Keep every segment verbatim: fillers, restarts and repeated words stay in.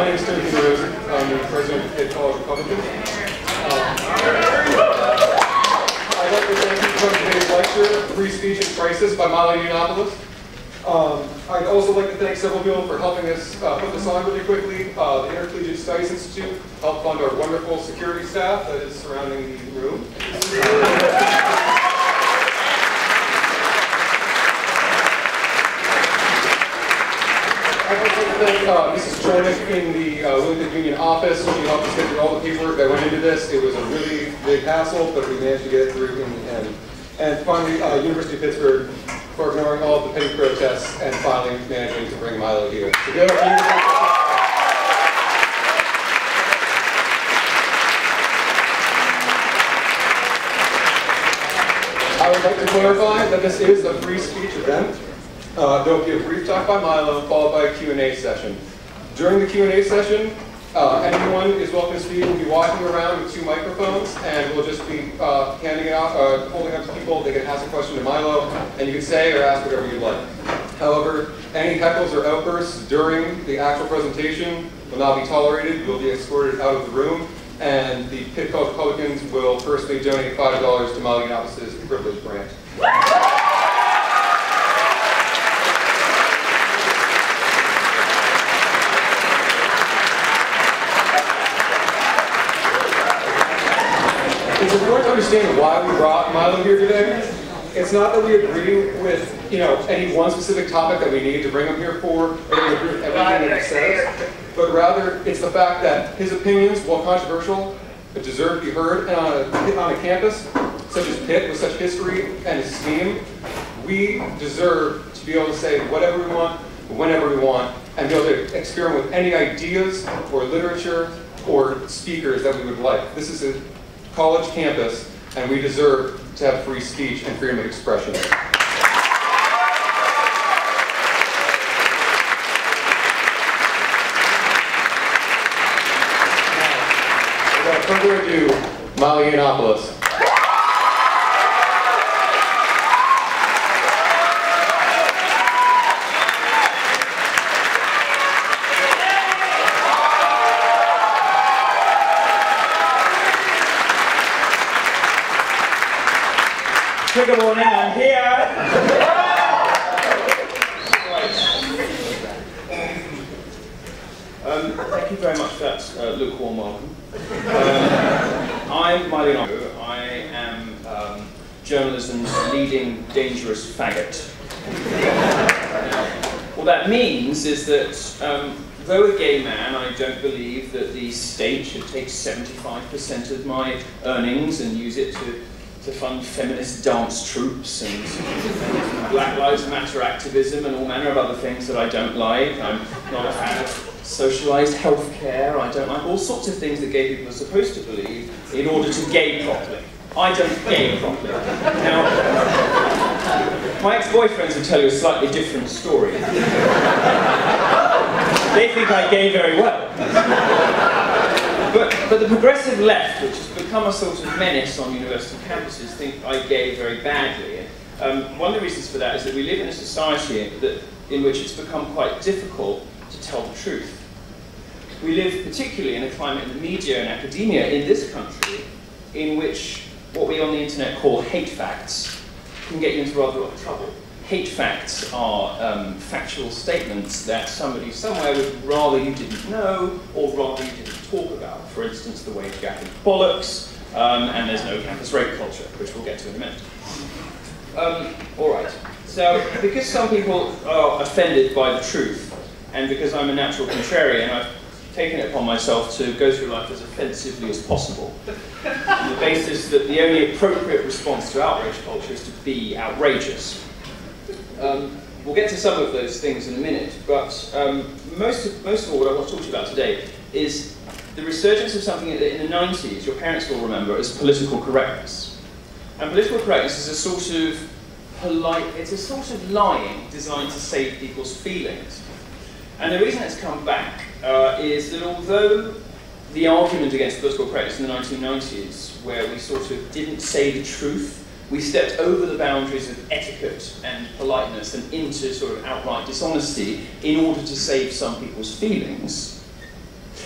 name is Timothy Rosen. I'm the president of Pitt College Republicans. Um, I'd like to thank you for today's lecture, Free Speech and Crisis by Milo Yiannopoulos. Um, I'd also like to thank several people for helping us uh, put this on really quickly. Uh, the Intercollegiate Studies Institute helped fund our wonderful security staff that is surrounding the room. I'd like to thank uh, Missus Chornick in the uh, Wilmington Union office. She helped us get through all the paperwork that went into this. It was a really big hassle, but we managed to get it through in the end. And finally, uh, University of Pittsburgh for ignoring all of the petty protests and finally managing to bring Milo here. Together, I would like to clarify that this is a free speech event. Uh, there will be a brief talk by Milo, followed by a Q and A session. During the Q and A session, uh, anyone is welcome to speak. We'll be walking around with two microphones, and we'll just be uh, handing it out, uh, holding up to people. They can ask a question to Milo, and you can say or ask whatever you'd like. However, any heckles or outbursts during the actual presentation will not be tolerated. You will be escorted out of the room, and the Pitt College Republicans will personally donate five dollars to Milo Yiannopoulos' privilege grant. It's important to understand why we brought Milo here today. It's not that we agree with, you know, any one specific topic that we need to bring him here for, or we agree with everything that he says, but rather it's the fact that his opinions, while controversial, deserve to be heard. And on a, on a campus such as Pitt, with such history and esteem, we deserve to be able to say whatever we want, whenever we want, and be able to experiment with any ideas or literature or speakers that we would like. This is a college campus, and we deserve to have free speech and freedom of expression. Without further ado, Milo Yiannopoulos. Good morning, I'm here. um, thank you very much for that uh, lukewarm welcome. Um, I'm Milo Yiannopoulos. I am um, journalism's leading dangerous faggot. What that means is that um, though a gay man, I don't believe that the state should take seventy-five percent of my earnings and use it to to fund feminist dance troupes and Black Lives Matter activism and all manner of other things that I don't like. I'm not a fan of socialised healthcare. I don't like all sorts of things that gay people are supposed to believe in order to gay properly. I don't gay properly. Now, my ex-boyfriends will tell you a slightly different story. They think I gay very well. But, but the progressive left, which has become a sort of menace on university campuses, think I gay very badly. Um, one of the reasons for that is that we live in a society that, in which it's become quite difficult to tell the truth. We live particularly in a climate in the media and academia in this country in which what we on the internet call hate facts can get you into rather a lot of trouble. Hate facts are um, factual statements that somebody somewhere would rather you didn't know or rather you didn't talk about. For instance, the way Jack is bollocks, um, and there's no campus rape culture, which we'll get to in a minute. Um, all right, so because some people are offended by the truth, and because I'm a natural contrarian, I've taken it upon myself to go through life as offensively as possible, on the basis that the only appropriate response to outrage culture is to be outrageous. Um, we'll get to some of those things in a minute, but um, most, of, most of all what I want to talk to you about today is the resurgence of something in the nineties, your parents will remember, as political correctness. And political correctness is a sort of polite, it's a sort of lying designed to save people's feelings. And the reason it's come back uh, is that although the argument against political correctness in the nineteen nineties, where we sort of didn't say the truth, we stepped over the boundaries of etiquette and politeness and into sort of outright dishonesty in order to save some people's feelings,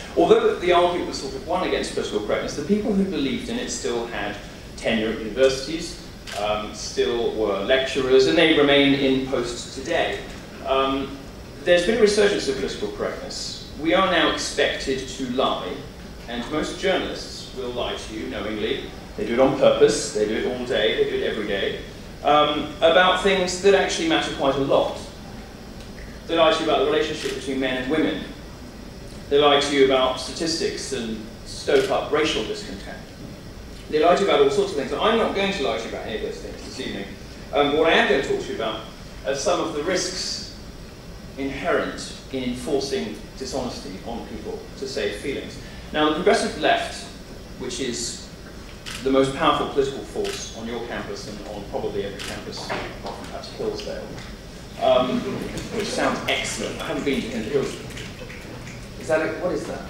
Although the argument was sort of won against political correctness, the people who believed in it still had tenure at universities, um, still were lecturers, and they remain in post today. Um, there's been a resurgence of political correctness. We are now expected to lie, and most journalists will lie to you knowingly. They do it on purpose, they do it all day, they do it every day, um, about things that actually matter quite a lot. They lie to you about the relationship between men and women. They lie to you about statistics and stoke up racial discontent. They lie to you about all sorts of things. I'm not going to lie to you about any of those things this evening. Um, what I am going to talk to you about are some of the risks inherent in enforcing dishonesty on people to save feelings. Now, the progressive left, which is the most powerful political force on your campus and on probably every campus, apart from perhaps Hillsdale, um, which sounds excellent. I haven't been to Hillsdale. Is that a, what is that?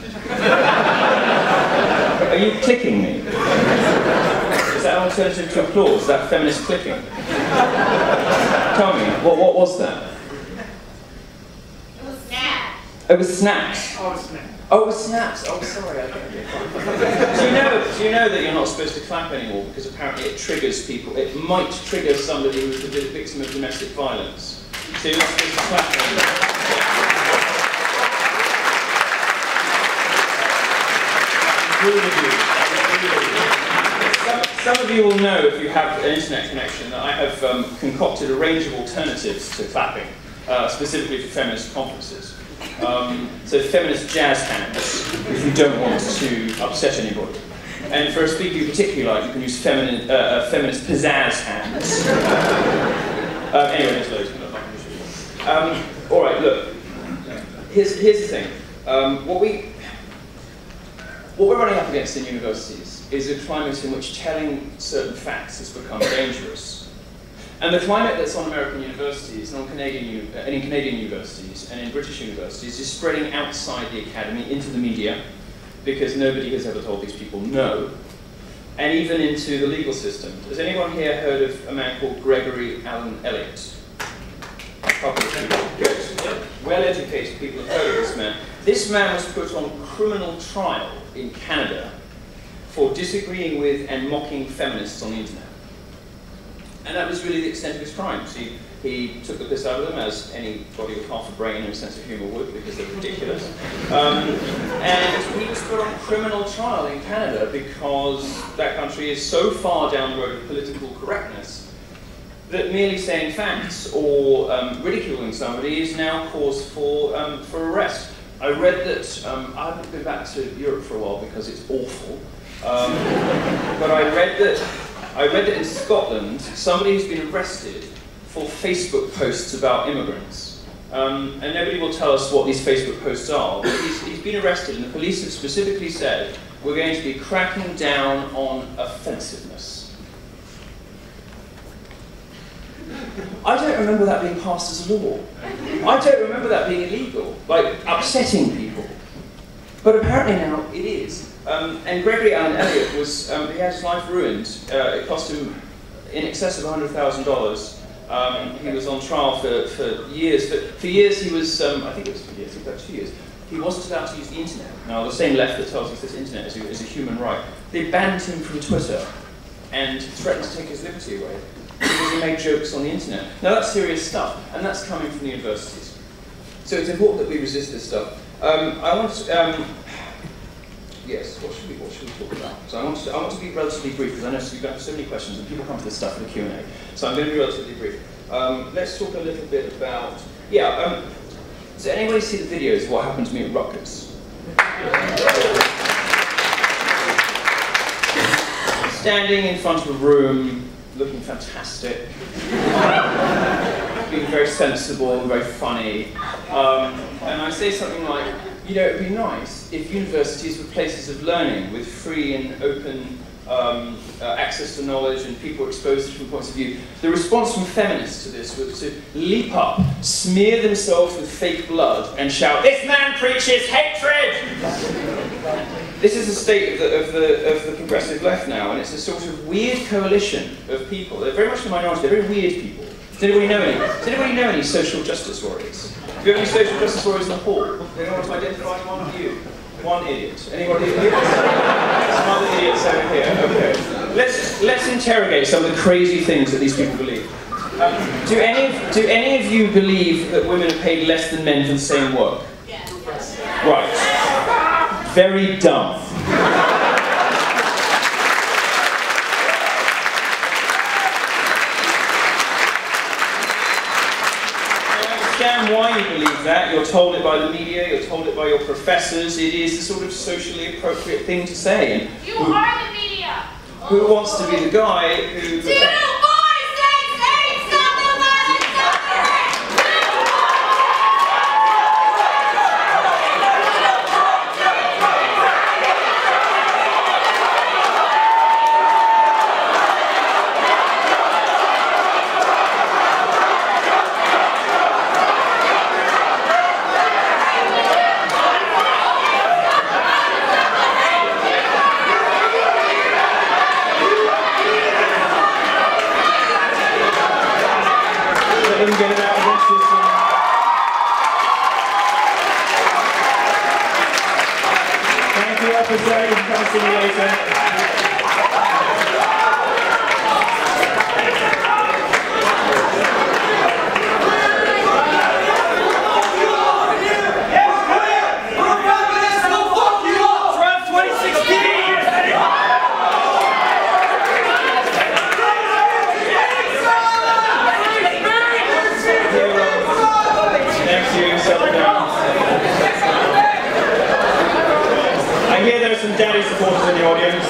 Are you clicking me? Is that an alternative to applause? Is that feminist clicking? Tell me, what, what was that? It was snaps. It was snaps. Oh, snap. Oh, it was snaps. Oh, sorry. I don't get it. Do you know? Do you know that you're not supposed to clap anymore because apparently it triggers people? It might trigger somebody who's a victim of domestic violence. So you're not supposed to clap anymore. Some, some of you will know, if you have an internet connection, that I have um, concocted a range of alternatives to clapping, uh, specifically for feminist conferences. Um, so feminist jazz hands, if you don't want to upset anybody. And for a speaker you particularly like, you can use feminine, uh, uh, feminist pizzazz hands. uh, anyway, there's loads. Um, all right, look. Here's, here's the thing. Um, what we What we're running up against in universities is a climate in which telling certain facts has become dangerous. And the climate that's on American universities and, on Canadian, and in Canadian universities and in British universities is spreading outside the academy into the media, because nobody has ever told these people no, and even into the legal system. Has anyone here heard of a man called Gregory Allen Elliott? A couple of people. Good. Well-educated people have heard of this man. This man was put on criminal trial in Canada for disagreeing with and mocking feminists on the internet. And that was really the extent of his crimes. He, he took the piss out of them, as anybody with half a brain and a sense of humour would, because they're ridiculous. Um, and he was put on criminal trial in Canada because that country is so far down the road of political correctness that merely saying facts or um, ridiculing somebody is now cause for, um, for arrest. I read that, um, I haven't been back to Europe for a while because it's awful, um, but I read that I read that in Scotland, somebody has been arrested for Facebook posts about immigrants. Um, and nobody will tell us what these Facebook posts are, but he's, he's been arrested, and the police have specifically said, we're going to be cracking down on offensiveness. I don't remember that being passed as a law. I don't remember that being illegal, like upsetting people. But apparently now it is. Um, and Gregory Allen Elliott was, um, he had his life ruined. Uh, it cost him in excess of one hundred thousand dollars. Um, he was on trial for, for years. For, for years he was, um, I think it was for years, about two years. He wasn't allowed to use the internet. Now the same left that tells us this internet is a, is a human right. They banned him from Twitter and threatened to take his liberty away because he made jokes on the internet. Now that's serious stuff, and that's coming from the universities. So it's important that we resist this stuff. Um, I want to, um, yes, what should we, what should we talk about? So I want to, I want to be relatively brief, because I know you've got so many questions, and people come to this stuff for the Q and A. So I'm going to be relatively brief. Um, let's talk a little bit about, yeah, um, does anybody see the videos of what happened to me at Rutgers? Standing in front of a room, looking fantastic, being very sensible and very funny. Um, and I say something like, you know, it'd be nice if universities were places of learning with free and open um, uh, access to knowledge and people exposed to different points of view. The response from feminists to this was to leap up, smear themselves with fake blood, and shout, "This man preaches hatred!" This is the state of the, of, the, of the progressive left now, and it's a sort of weird coalition of people. They're very much the minority, they're very weird people. Does anybody know any? Does anybody know any social justice warriors? Do you have any social justice warriors in the hall? Does anyone want to identify one of you? One idiot. Anybody idiots? Some other idiots over here. Okay. Let's let's interrogate some of the crazy things that these people believe. Um, do any of, do any of you believe that women are paid less than men for the same work? Yes. Right. Very dumb. Why you believe that. You're told it by the media, you're told it by your professors. It is the sort of socially appropriate thing to say. And you who, are the media. Who wants to be the guy who... Two, four, six, eight, stop the violence, stop the rape. Get it out of this system. Thank you, officer. You can come see me later. I hear there are some daddy supporters in the audience.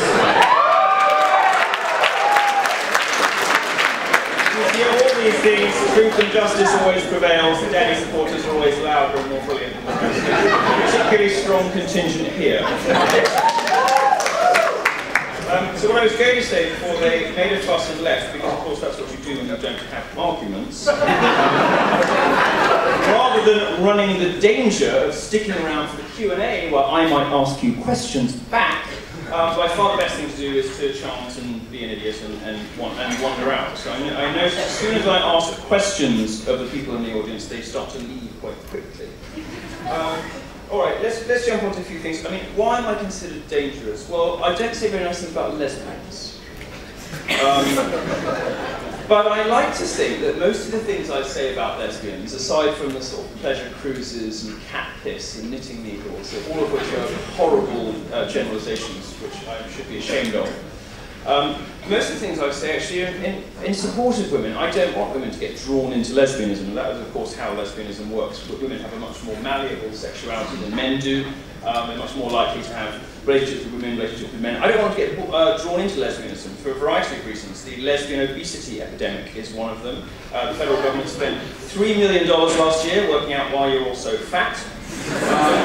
You see, all these things, truth and justice always prevails, the daddy supporters are always louder and more brilliant than the rest. Particularly strong contingent here. Um, so what I was going to say before they made a fuss and left, because of course that's what you do when you don't have arguments, rather than running the danger of sticking around for the Q and A where I might ask you questions back, um, by far the best thing to do is to chant and be an idiot and, and, and wander out. So I, I noticed as soon as I ask questions of the people in the audience, they start to leave quite quickly. Um, All right, let's, let's jump on to a few things. I mean, why am I considered dangerous? Well, I don't say very nice things about lesbians. Um, but I like to think that most of the things I say about lesbians, aside from the sort of pleasure cruises and cat piss and knitting needles, all of which are horrible uh, generalizations, which I should be ashamed of, Um, most of the things I say actually are in, in support of women. I don't want women to get drawn into lesbianism, and that is of course how lesbianism works. But women have a much more malleable sexuality than men do. Um, they're much more likely to have relationships with women, relationships with men. I don't want to get uh, drawn into lesbianism for a variety of reasons. The lesbian obesity epidemic is one of them. Uh, the federal government spent three million dollars last year working out why you're all so fat. Um,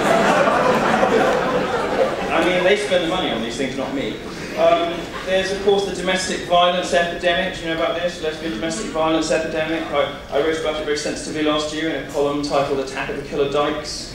I mean, they spend the money on these things, not me. Um, there's, of course, the domestic violence epidemic. Do you know about this? Lesbian domestic violence epidemic. I, I wrote about it very sensitively last year in a column titled Attack of the Killer Dykes.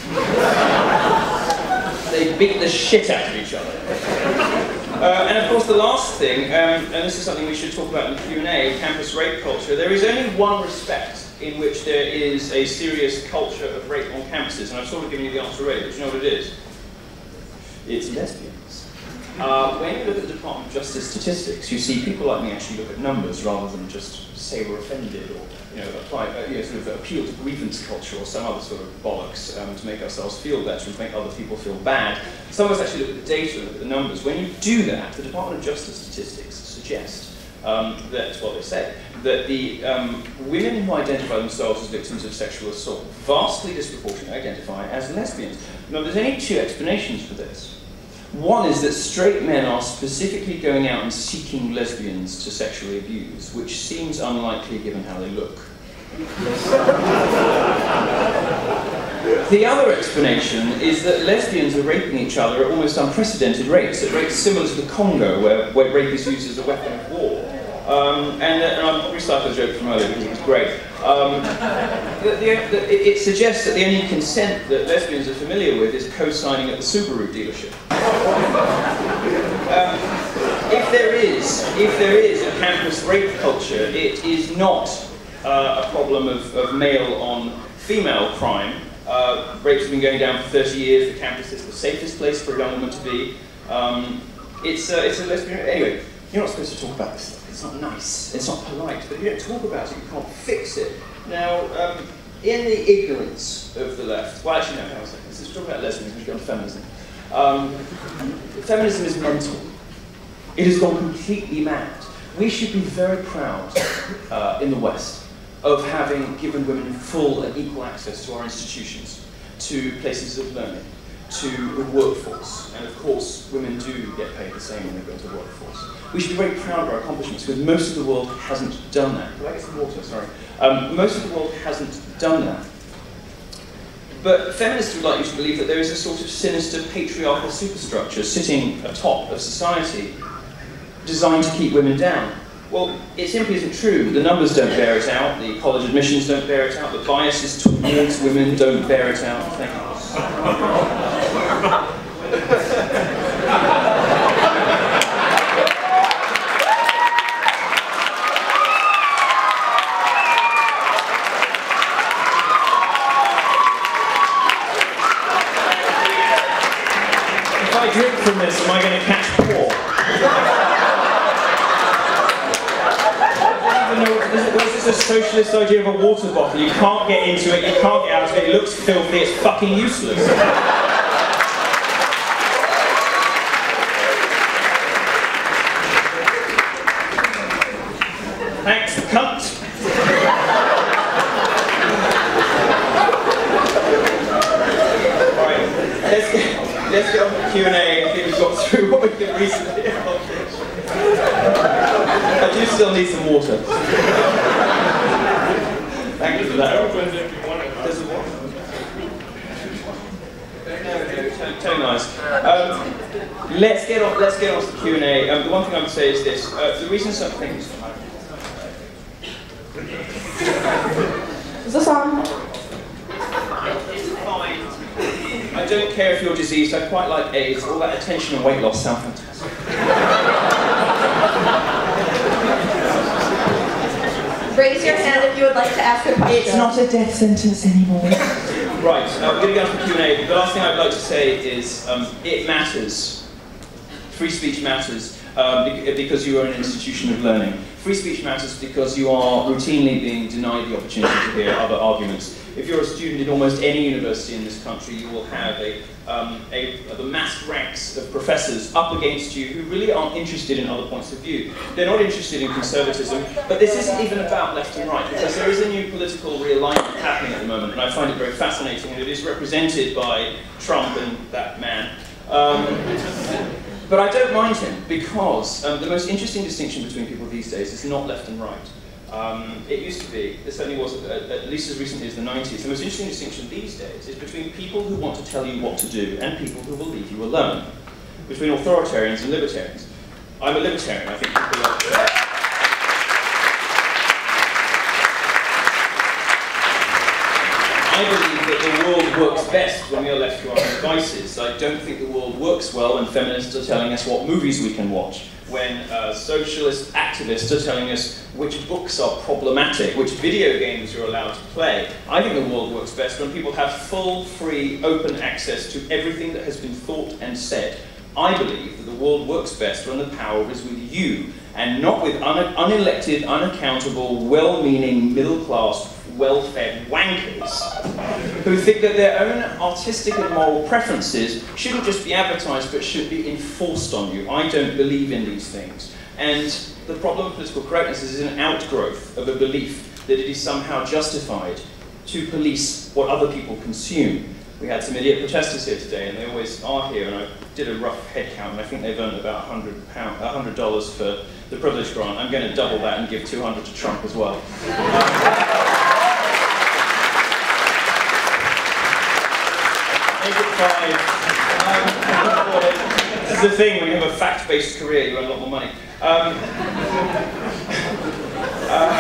They beat the shit out of each other. Uh, and, of course, the last thing, um, and this is something we should talk about in the Q and A, campus rape culture. There is only one respect in which there is a serious culture of rape on campuses, and I've sort of given you the answer already, but you know what it is? It's lesbians. Uh, when you look at the Department of Justice statistics, you see people like me actually look at numbers rather than just say we're offended or you know, apply, uh, you know, sort of appeal to grievance culture or some other sort of bollocks um, to make ourselves feel better and to make other people feel bad. Some of us actually look at the data and look at the numbers. When you do that, the Department of Justice statistics suggest um, that, well, they say, that the um, women who identify themselves as victims of sexual assault vastly disproportionately identify as lesbians. Now, there's only two explanations for this. One is that straight men are specifically going out and seeking lesbians to sexually abuse, which seems unlikely given how they look. The other explanation is that lesbians are raping each other at almost unprecedented rates, at rates similar to the Congo, where, where rape is used as a weapon of war. Um, and, and I'll recycle the joke from earlier because it was great. Um, the, the, the, it, it suggests that the only consent that lesbians are familiar with is co-signing at the Subaru dealership. Um, if there is, if there is a campus rape culture, it is not uh, a problem of, of male on female crime. Uh, rapes have been going down for thirty years. The campus is the safest place for a young woman to be. Um, it's, uh, it's a lesbian... Anyway, you're not supposed to talk about this stuff. It's not nice. It's not polite. But if you don't talk about it, you can't fix it. Now, um, in the ignorance of the left... Well, actually, no, hang on a second. Let's talk about lesbianism. Let's go on to feminism. Um, feminism is mental. It has gone completely mad. We should be very proud uh, in the West of having given women full and equal access to our institutions, to places of learning, to the workforce. And of course, women do get paid the same when they go into the workforce. We should be very proud of our accomplishments, because most of the world hasn't done that. Can I get some water? Sorry. Um, most of the world hasn't done that. But feminists would like you to believe that there is a sort of sinister patriarchal superstructure sitting atop of society designed to keep women down. Well, it simply isn't true. The numbers don't bear it out, the college admissions don't bear it out, the biases towards women don't bear it out. Thank you. If I drink from this, am I going to catch poor? This is a socialist idea of a water bottle. You can't get into it, you can't get out of it, it looks filthy, it's fucking useless. Thanks, cunt. Alright, let's get, let's get on with Q and A. I think we've got through what we can recently accomplish. I do still need some water. Thank you for that. There's a what? No, no, totally nice. Um, let's get on. Let's get on to the Q and A. Um, the one thing I would say is this: uh, the reason some things. Is this on? It's fine. I don't care if you're diseased. I quite like AIDS. All that attention and weight loss sound fantastic. Raise your hand if you would like to ask a question. It's not a death sentence anymore. Right, uh, we're going to go on to Q and A. The last thing I'd like to say is um, it matters. Free speech matters um, because you are an institution of learning. Free speech matters because you are routinely being denied the opportunity to hear other arguments. If you're a student in almost any university in this country, you will have a, um, a, the massed ranks of professors up against you who really aren't interested in other points of view. They're not interested in conservatism, but this isn't even about left and right, because there is a new political realignment happening at the moment, and I find it very fascinating, and it is represented by Trump and that man. Um, but I don't mind him, because um, the most interesting distinction between people these days is not left and right. Um, it used to be, it certainly was at, at least as recently as the nineties, the most interesting distinction these days is between people who want to tell you what to do and people who will leave you alone. Between authoritarians and libertarians. I'm a libertarian, I think people are... I believe that the world works best when we are left to our own devices. I don't think the world works well when feminists are telling us what movies we can watch, when uh, socialist activists are telling us which books are problematic, which video games you're allowed to play. I think the world works best when people have full, free, open access to everything that has been thought and said. I believe that the world works best when the power is with you, and not with un unelected, unaccountable, well-meaning, middle-class, well-fed wankers who think that their own artistic and moral preferences shouldn't just be advertised but should be enforced on you. I don't believe in these things. And the problem of political correctness is an outgrowth of a belief that it is somehow justified to police what other people consume. We had some idiot protesters here today, and they always are here, and I did a rough head count, and I think they've earned about one hundred dollars for the privilege grant. I'm going to double that and give two hundred dollars to Trump as well. Make it five. Um, this is the thing, when you have a fact-based career, you earn a lot more money. Um, uh,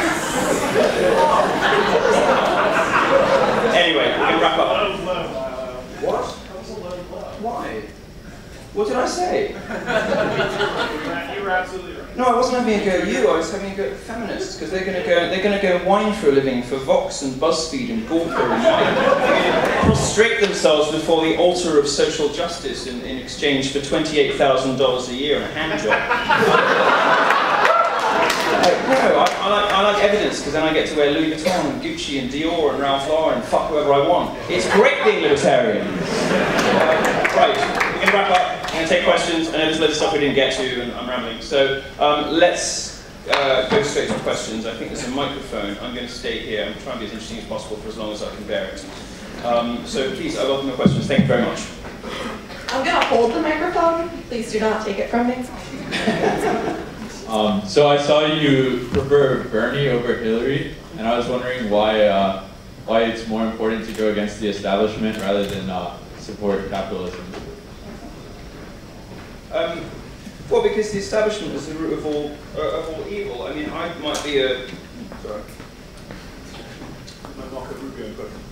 anyway, we can wrap up. What? Why? What did I say? You were absolutely right. No, I wasn't having a go at you. I was having a go at feminists because they're going to go. They're going to go whine for a living for Vox and BuzzFeed and Gawker and prostrate themselves before the altar of social justice in, in exchange for twenty-eight thousand dollars a year and a hand job. Like, no, I, I, like, I like evidence because then I get to wear Louis Vuitton and Gucci and Dior and Ralph Lauren and fuck whoever I want. It's great being libertarian. Uh, right, we're going to wrap up. I'm going to take questions. I know there's loads of stuff we didn't get to and I'm rambling. So um, let's uh, go straight to questions. I think there's a microphone. I'm going to stay here and try and be as interesting as possible for as long as I can bear it. Um, so please, I welcome your questions. Thank you very much. I'm going to hold the microphone. Please do not take it from me. Um, so I saw you prefer Bernie over Hillary, and I was wondering why uh, why it's more important to go against the establishment rather than uh, support capitalism. Um, well, because the establishment is the root of all uh, of all evil. I mean, I might be a sorry, my Marco Rubio impression.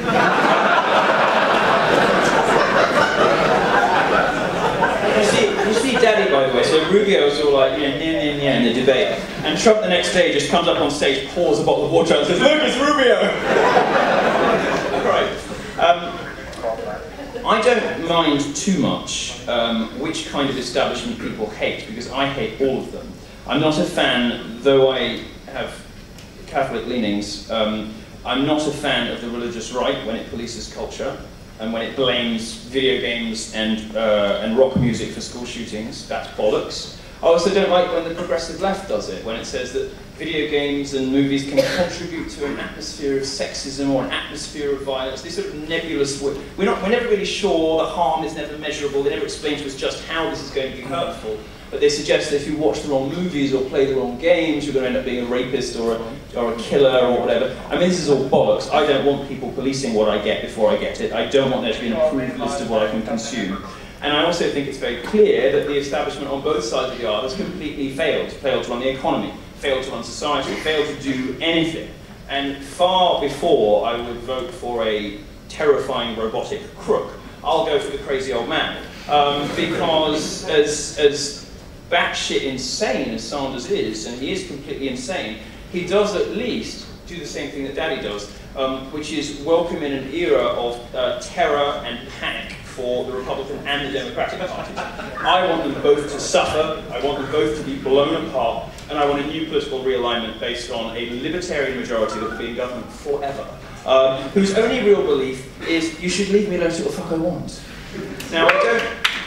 You see, you see Daddy, by the way, so Rubio was all like, you know, yeah, yeah, yeah, in the debate. And Trump the next day just comes up on stage, pours a bottle of water out and says, look, it's Rubio! Right. Um, I don't mind too much um, which kind of establishment people hate, because I hate all of them. I'm not a fan, though I have Catholic leanings, um, I'm not a fan of the religious right when it polices culture. And when it blames video games and, uh, and rock music for school shootings, that's bollocks. I also don't like when the progressive left does it, when it says that video games and movies can contribute to an atmosphere of sexism or an atmosphere of violence. These sort of nebulous, we're, not, we're never really sure, the harm is never measurable, they never explain to us just how this is going to be hurtful. But they suggest that if you watch the wrong movies or play the wrong games, you're going to end up being a rapist or a, or a killer or whatever. I mean, this is all bollocks. I don't want people policing what I get before I get it. I don't want there to be an approved list of what I can consume. And I also think it's very clear that the establishment on both sides of the aisle has completely failed. Failed to run the economy, failed to run society, failed to do anything. And far before I would vote for a terrifying robotic crook, I'll go for the crazy old man. Um, because as, as batshit insane as Sanders is, and he is completely insane, he does at least do the same thing that Daddy does, um, which is welcome in an era of uh, terror and panic for the Republican and the Democratic parties. I want them both to suffer, I want them both to be blown apart, and I want a new political realignment based on a libertarian majority that will be in government forever, um, whose only real belief is, you should leave me alone to do what the fuck I want. Now, I don't,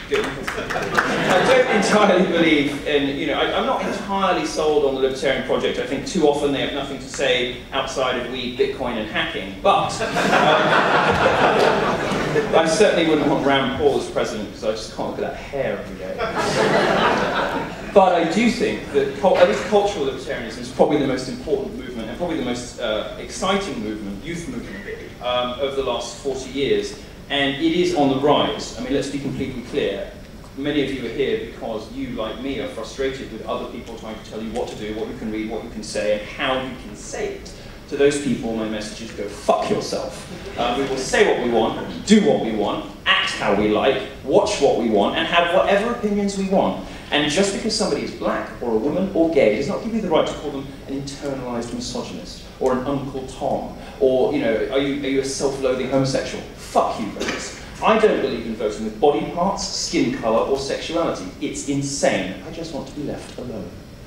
I don't entirely believe in, you know, I, I'm not entirely sold on the libertarian project. I think too often they have nothing to say outside of weed, Bitcoin, and hacking. But um, I certainly wouldn't want Rand Paul as president because I just can't look at that hair every day. But I do think that at least cultural libertarianism is probably the most important movement and probably the most uh, exciting movement, youth movement, um, of the last forty years. And it is on the rise. I mean, let's be completely clear. Many of you are here because you, like me, are frustrated with other people trying to tell you what to do, what you can read, what you can say, and how you can say it. To those people, my message is go fuck yourself. Uh, we will say what we want, do what we want, act how we like, watch what we want, and have whatever opinions we want. And just because somebody is black, or a woman, or gay, does not give you the right to call them an internalized misogynist, or an Uncle Tom, or, you know, are you, are you a self-loathing homosexual? Fuck you guys. I don't believe in voting with body parts, skin color, or sexuality. It's insane. I just want to be left alone.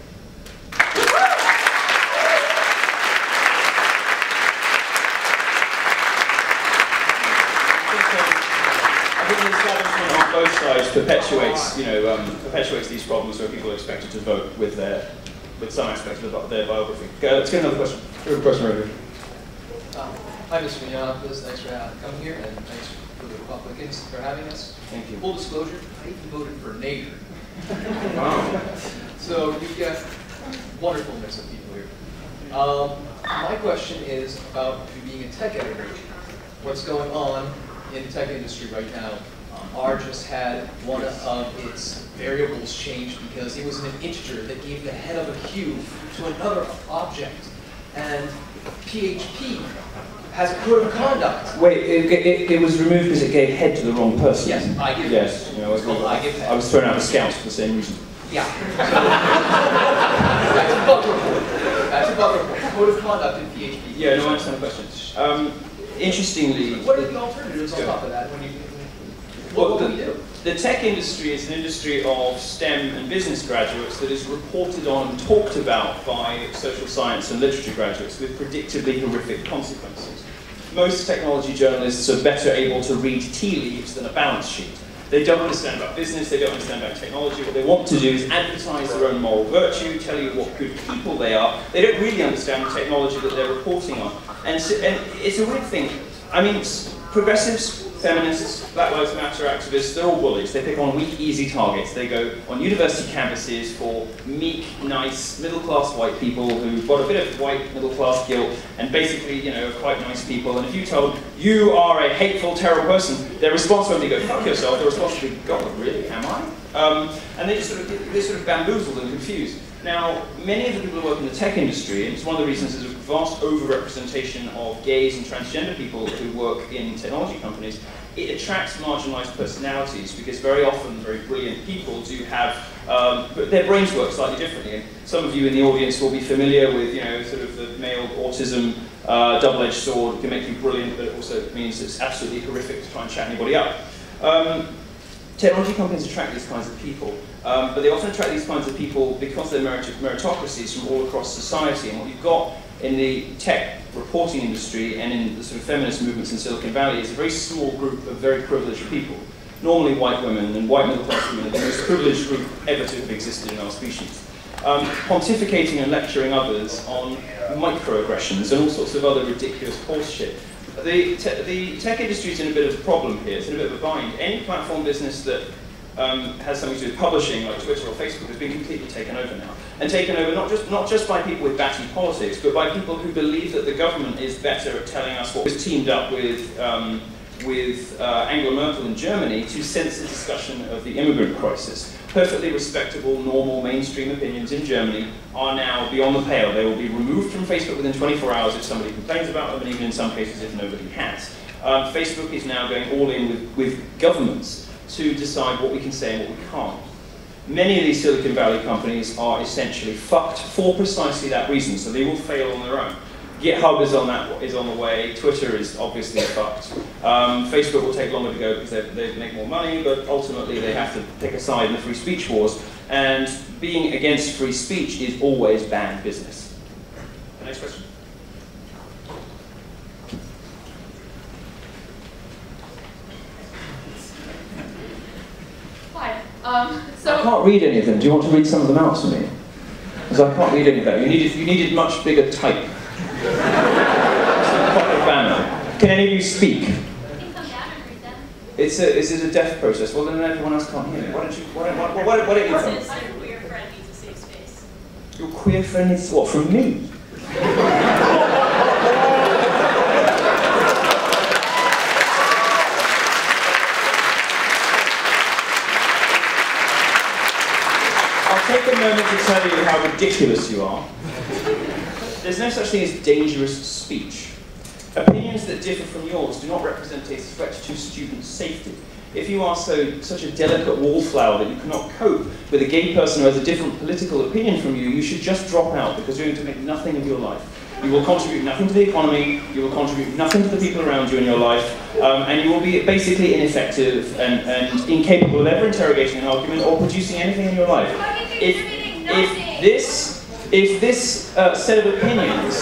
I think the establishment on both sides perpetuates, you know, um, perpetuates these problems where people are expected to vote with their, with some aspect of their biography. Okay, let's get another question. We have a question right here. Um, hi, Mister Yiannopoulos. Thanks for uh, coming here, and thanks for the Republicans for having us. Thank you. Full disclosure, I even voted for Nader. Wow. So you've got a wonderful mix of people here. Um, my question is about you being a tech editor. What's going on in the tech industry right now? Um, R just had one of its variables changed because it was an integer that gave the head of a queue to another object. And P H P has a code of conduct. Wait, it, it, it was removed because it gave head to the wrong person? Yes, I give Yes, you know, I was, I give head. I was thrown out of scouts for the same reason. Yeah. So, code of conduct in P H P. Yeah, no, I understand the question. Um, interestingly, What are the alternatives on top of that? When you, what, what the, do we do? The tech industry is an industry of STEM and business graduates that is reported on and talked about by social science and literature graduates with predictably horrific consequences. Most technology journalists are better able to read tea leaves than a balance sheet. They don't understand about business, they don't understand about technology. What they want to do is advertise their own moral virtue, tell you what good people they are. They don't really understand the technology that they're reporting on. And, so, and it's a weird thing. I mean, progressives, feminists, Black Lives Matter activists, they're all bullies. They pick on weak, easy targets. They go on university campuses for meek, nice, middle-class white people who've got a bit of white middle-class guilt and basically, you know, are quite nice people. And if you tell them, you are a hateful, terrible person, their response won't be go, fuck yourself. Their response will be, God, really, am I? Um, and they just sort of, they're sort of bamboozled and confused. Now, many of the people who work in the tech industry, and it's one of the reasons there's a vast over-representation of gays and transgender people who work in technology companies, it attracts marginalized personalities because very often very brilliant people do have, um, but their brains work slightly differently. And some of you in the audience will be familiar with, you know, sort of the male autism uh, double-edged sword. It can make you brilliant, but it also means it's absolutely horrific to try and chat anybody up. Um, Technology companies attract these kinds of people, um, but they often attract these kinds of people because they're merit meritocracies from all across society. And what you've got in the tech reporting industry and in the sort of feminist movements in Silicon Valley is a very small group of very privileged people. Normally white women, and white middle-class women are the most privileged group ever to have existed in our species. Um, pontificating and lecturing others on microaggressions and all sorts of other ridiculous horseshit. The, te the tech industry is in a bit of a problem here, it's in a bit of a bind. Any platform business that um, has something to do with publishing, like Twitter or Facebook, has been completely taken over now. And taken over not just, not just by people with batty politics, but by people who believe that the government is better at telling us what was teamed up with, um, with uh, Angela Merkel in Germany to censor discussion of the immigrant crisis. Perfectly respectable, normal, mainstream opinions in Germany are now beyond the pale. They will be removed from Facebook within twenty-four hours if somebody complains about them, and even in some cases if nobody has. Um, Facebook is now going all in with, with governments to decide what we can say and what we can't. Many of these Silicon Valley companies are essentially fucked for precisely that reason, so they will fail on their own. GitHub is on that is on the way. Twitter is obviously fucked. Um, Facebook will take longer to go because they, they make more money, but ultimately they have to pick a side in the free speech wars. And being against free speech is always bad business. Next question. Hi. Um, so I can't read any of them. Do you want to read some of them out to me? Because I can't read any of that. You needed you needed much bigger type. Can any of you speak? You can come down and read them. It's a, is it a deaf process? Well, then everyone else can't hear me. Why don't you, why don't, what, what, what don't you think? My queer friend needs a safe space. Your queer friend is what, from me? I'll take a moment to tell you how ridiculous you are. There's no such thing as dangerous speech. Opinions that differ from yours do not represent a threat to student safety. If you are so such a delicate wallflower that you cannot cope with a gay person who has a different political opinion from you, you should just drop out because you're going to make nothing of your life. You will contribute nothing to the economy, you will contribute nothing to the people around you in your life, um, and you will be basically ineffective and, and incapable of ever interrogating an argument or producing anything in your life. If, if this, if this uh, set of opinions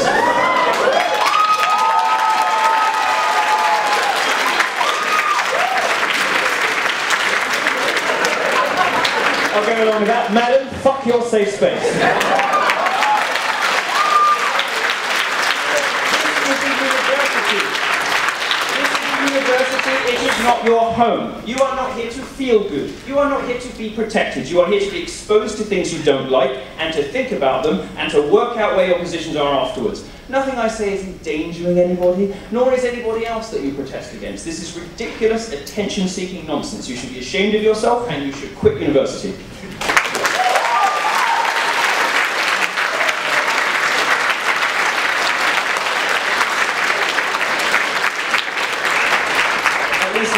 I'll go along with that. Madam, fuck your safe space. This is a university. This is a university, it is not your home. You are not here to feel good. You are not here to be protected. You are here to be exposed to things you don't like, and to think about them, and to work out where your positions are afterwards. Nothing I say is endangering anybody, nor is anybody else that you protest against. This is ridiculous, attention-seeking nonsense. You should be ashamed of yourself, and you should quit university.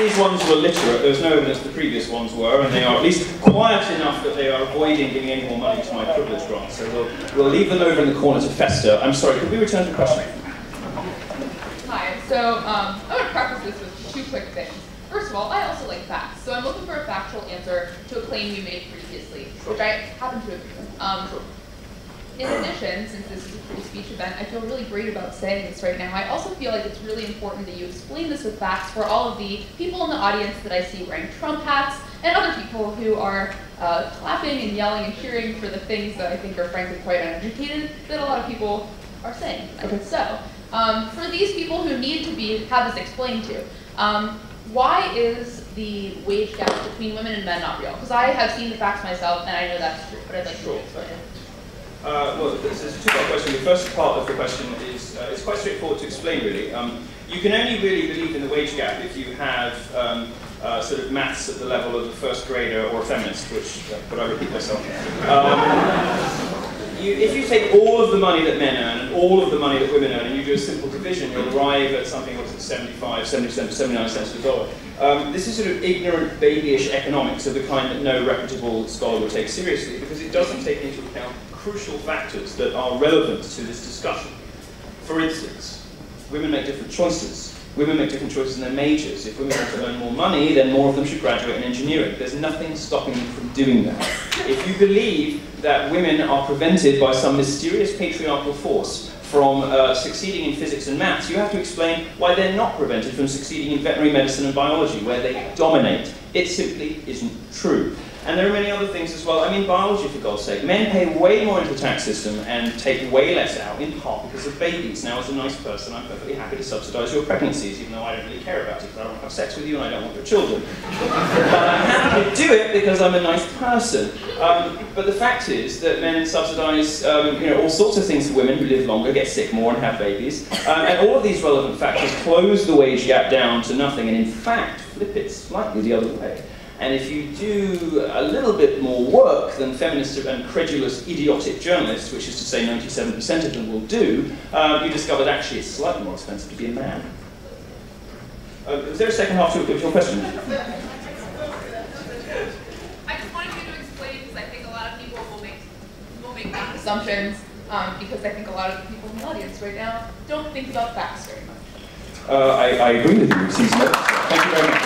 these ones were literate. There's no evidence the previous ones were, and they are at least quiet enough that they are avoiding giving any more money to my privilege grant. So we'll, we'll leave them over in the corner to fester. I'm sorry, could we return to the question? Hi, so um, I want to preface this with two quick things. First of all, I also like facts, so I'm looking for a factual answer to a claim you made previously, which I happen to agree with. Um, in addition, since this is a free speech event, I feel really great about saying this right now. I also feel like it's really important that you explain this with facts for all of the people in the audience that I see wearing Trump hats, and other people who are uh, clapping and yelling and cheering for the things that I think are frankly quite uneducated that a lot of people are saying. Okay. So, um, for these people who need to be have this explained to, um, why is the wage gap between women and men not real? Because I have seen the facts myself, and I know that's true, but I'd like to explain it. Uh, well, this is a two-part question. The first part of the question is uh, it's quite straightforward to explain, really. Um, you can only really believe in the wage gap if you have um, uh, sort of maths at the level of a first grader or a feminist, which, uh, but I repeat myself. Um, you, if you take all of the money that men earn and all of the money that women earn, and you do a simple division, you'll arrive at something what's at seventy-five, seventy cents, seventy-nine cents per dollar. Um, this is sort of ignorant, babyish economics of the kind that no reputable scholar would take seriously, because it doesn't take into account crucial factors that are relevant to this discussion. For instance, women make different choices. Women make different choices in their majors. If women want to earn more money, then more of them should graduate in engineering. There's nothing stopping them from doing that. If you believe that women are prevented by some mysterious patriarchal force from uh, succeeding in physics and maths, you have to explain why they're not prevented from succeeding in veterinary medicine and biology, where they dominate. It simply isn't true. And there are many other things as well. I mean, biology, for God's sake. Men pay way more into the tax system and take way less out, in part because of babies. Now, as a nice person, I'm perfectly happy to subsidize your pregnancies, even though I don't really care about it, because I don't want to have sex with you and I don't want your children. But I'm happy to do it because I'm a nice person. Um, but the fact is that men subsidize um, you know, all sorts of things for women who live longer, get sick more, and have babies. Um, and all of these relevant factors close the wage gap down to nothing, and in fact, flip it slightly the other way. And if you do a little bit more work than feminists and credulous, idiotic journalists, which is to say ninety-seven percent of them will do, uh, you discover that actually it's slightly more expensive to be a man. Uh, is there a second half to your question? I just wanted you to explain, because I think a lot of people will make, will make wrong assumptions, um, because I think a lot of the people in the audience right now don't think about facts very much. Uh, I, I agree with you, it seems like. Thank you very much.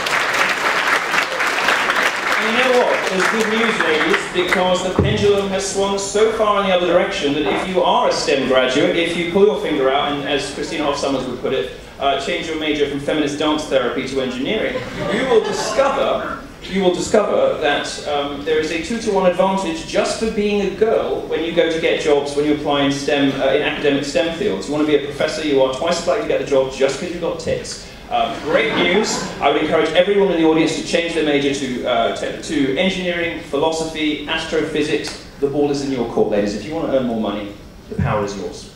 And you know what? There's good news, ladies, because the pendulum has swung so far in the other direction that if you are a STEM graduate, if you pull your finger out, and as Christina Hoff Sommers would put it, uh, change your major from feminist dance therapy to engineering, you will discover, you will discover that um, there is a two to one advantage just for being a girl when you go to get jobs, when you apply in STEM, uh, in academic STEM fields. You want to be a professor, you are twice as likely to get the job just because you've got tits. Um, great news. I would encourage everyone in the audience to change their major to, uh, to, to engineering, philosophy, astrophysics. The ball is in your court, ladies. If you want to earn more money, the power is yours.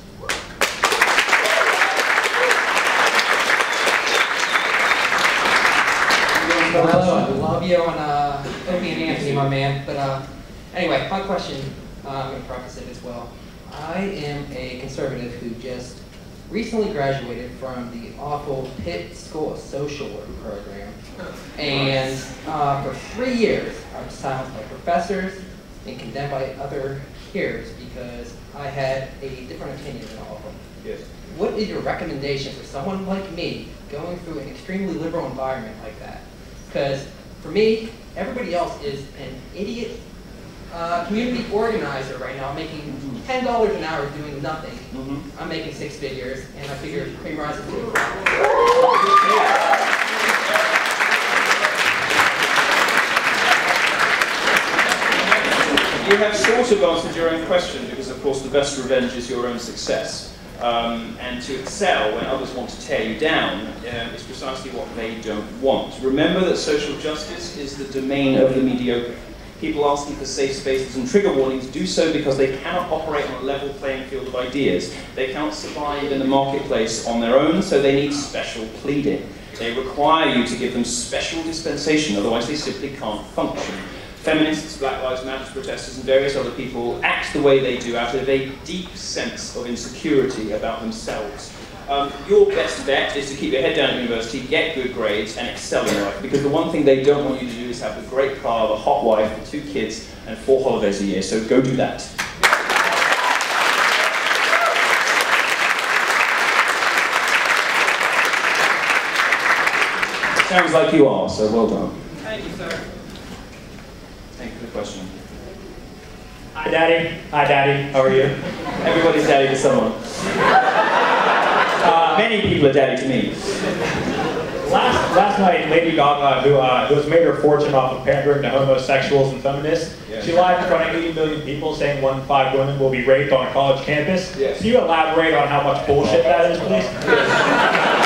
Hello, I love you and uh, Opie and Anthony, my man. But uh, anyway, my question, uh, I'm going to preface it as well. I am a conservative who just recently graduated from the awful Pitt School of Social Work program. And uh, for three years, I was silenced by professors and condemned by other peers because I had a different opinion than all of them. Yes. What is your recommendation for someone like me going through an extremely liberal environment like that? Because for me, everybody else is an idiot uh, community organizer right now, making ten dollars an hour doing nothing. Mm-hmm. I'm making six figures, and I figure cream rises to the You have sort of answered your own question, because of course the best revenge is your own success. Um, and to excel when others want to tear you down uh, is precisely what they don't want. Remember that social justice is the domain of the mediocre. People asking for safe spaces and trigger warnings do so because they cannot operate on a level playing field of ideas. They cannot survive in the marketplace on their own, so they need special pleading. They require you to give them special dispensation, otherwise they simply can't function. feminists, Black Lives Matter protesters, and various other people act the way they do out of a deep sense of insecurity about themselves. Um, your best bet is to keep your head down at university, get good grades, and excel in life. Because the one thing they don't want you to do is have a great car, a hot wife, and two kids, and four holidays a year. So go do that. Sounds like you are, so well done. Thank you, sir. Thank you for the question. Hi, Daddy. Hi, Daddy. How are you? Everybody's daddy to someone. Uh, many people are daddy to me. Last, last night, Lady Gaga, who, uh, who has made her fortune off of pandering to homosexuals and feminists, Yeah. she lied in front of eighty million people saying one in five women will be raped on a college campus. Yes. Can you elaborate on how much bullshit that is, please?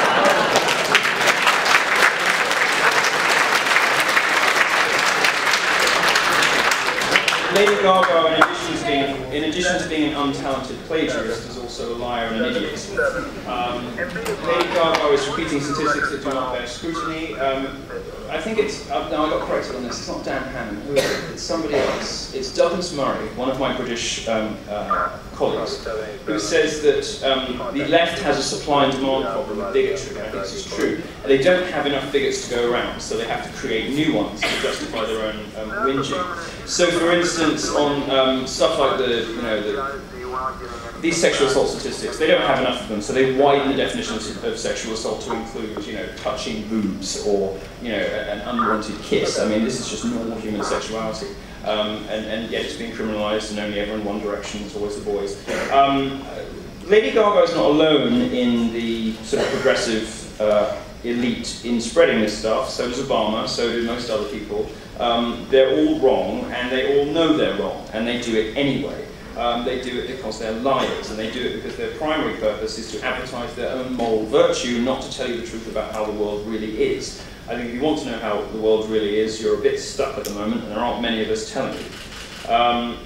Lady Gaga, in addition to being, in addition to being an untalented plagiarist, is also a liar and an idiot. Um, Lady Gaga is repeating statistics that do not bear scrutiny. Um, I think it's, uh, no, I got corrected on this, it's not Dan Hammond, who is it? It's somebody else. It's Douglas Murray, one of my British um, uh, colleagues, who says that um, the left has a supply and demand problem with bigotry. I think this is true. They don't have enough bigots to go around, so they have to create new ones to justify their own um, whinging. So, for instance, on um, stuff like the, you know, the, these sexual assault statistics, they don't have enough of them, so they widen the definition of, of sexual assault to include, you know, touching boobs or, you know, an unwanted kiss. I mean, this is just normal human sexuality. Um, and, and yet it's being criminalized and only ever in one direction, it's always the boys. Um, Lady Gaga is not alone in the sort of progressive uh, elite in spreading this stuff. So does Obama, so do most other people. Um, they're all wrong, and they all know they're wrong, and they do it anyway. Um, they do it because they're liars, and they do it because their primary purpose is to advertise their own moral virtue, not to tell you the truth about how the world really is. I think if you want to know how the world really is, you're a bit stuck at the moment, and there aren't many of us telling you. Um,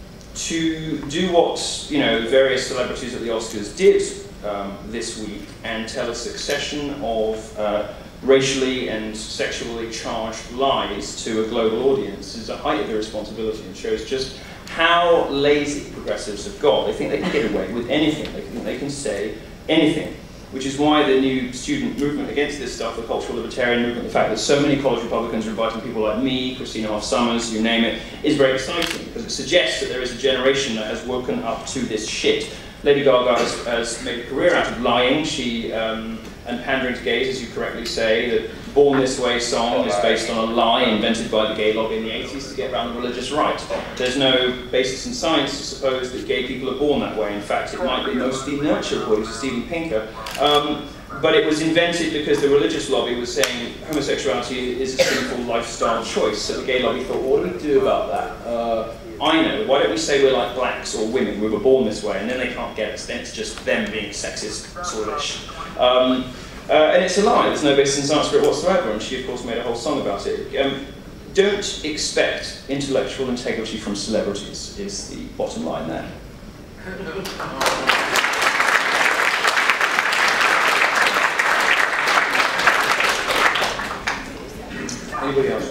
to do what, you know, various celebrities at the Oscars did um, this week and tell a succession of uh, racially and sexually charged lies to a global audience is a height of irresponsibility and shows just how lazy progressives have got. They think they can get away with anything. They think they can say anything. Which is why the new student movement against this stuff, the cultural libertarian movement, the fact that so many college Republicans are inviting people like me, Christina Hoff Sommers, you name it, is very exciting, because it suggests that there is a generation that has woken up to this shit. Lady Gaga has, has made a career out of lying. She, um, and pandering to gays, as you correctly say. The Born This Way song is based on a lie invented by the gay lobby in the eighties to get around the religious right. There's no basis in science to suppose that gay people are born that way. In fact, it might be mostly nurture, according to Steven Pinker. Um, but it was invented because the religious lobby was saying homosexuality is a sinful lifestyle choice. So the gay lobby thought, well, what do we do about that? Uh, I know, why don't we say we're like blacks or women, we were born this way, and then they can't get us, then it's just them being sexist, sort-ish. Um, uh, and it's a lie, there's no basis in science for it whatsoever, and she of course made a whole song about it. Um, don't expect intellectual integrity from celebrities, is the bottom line there. Anybody else?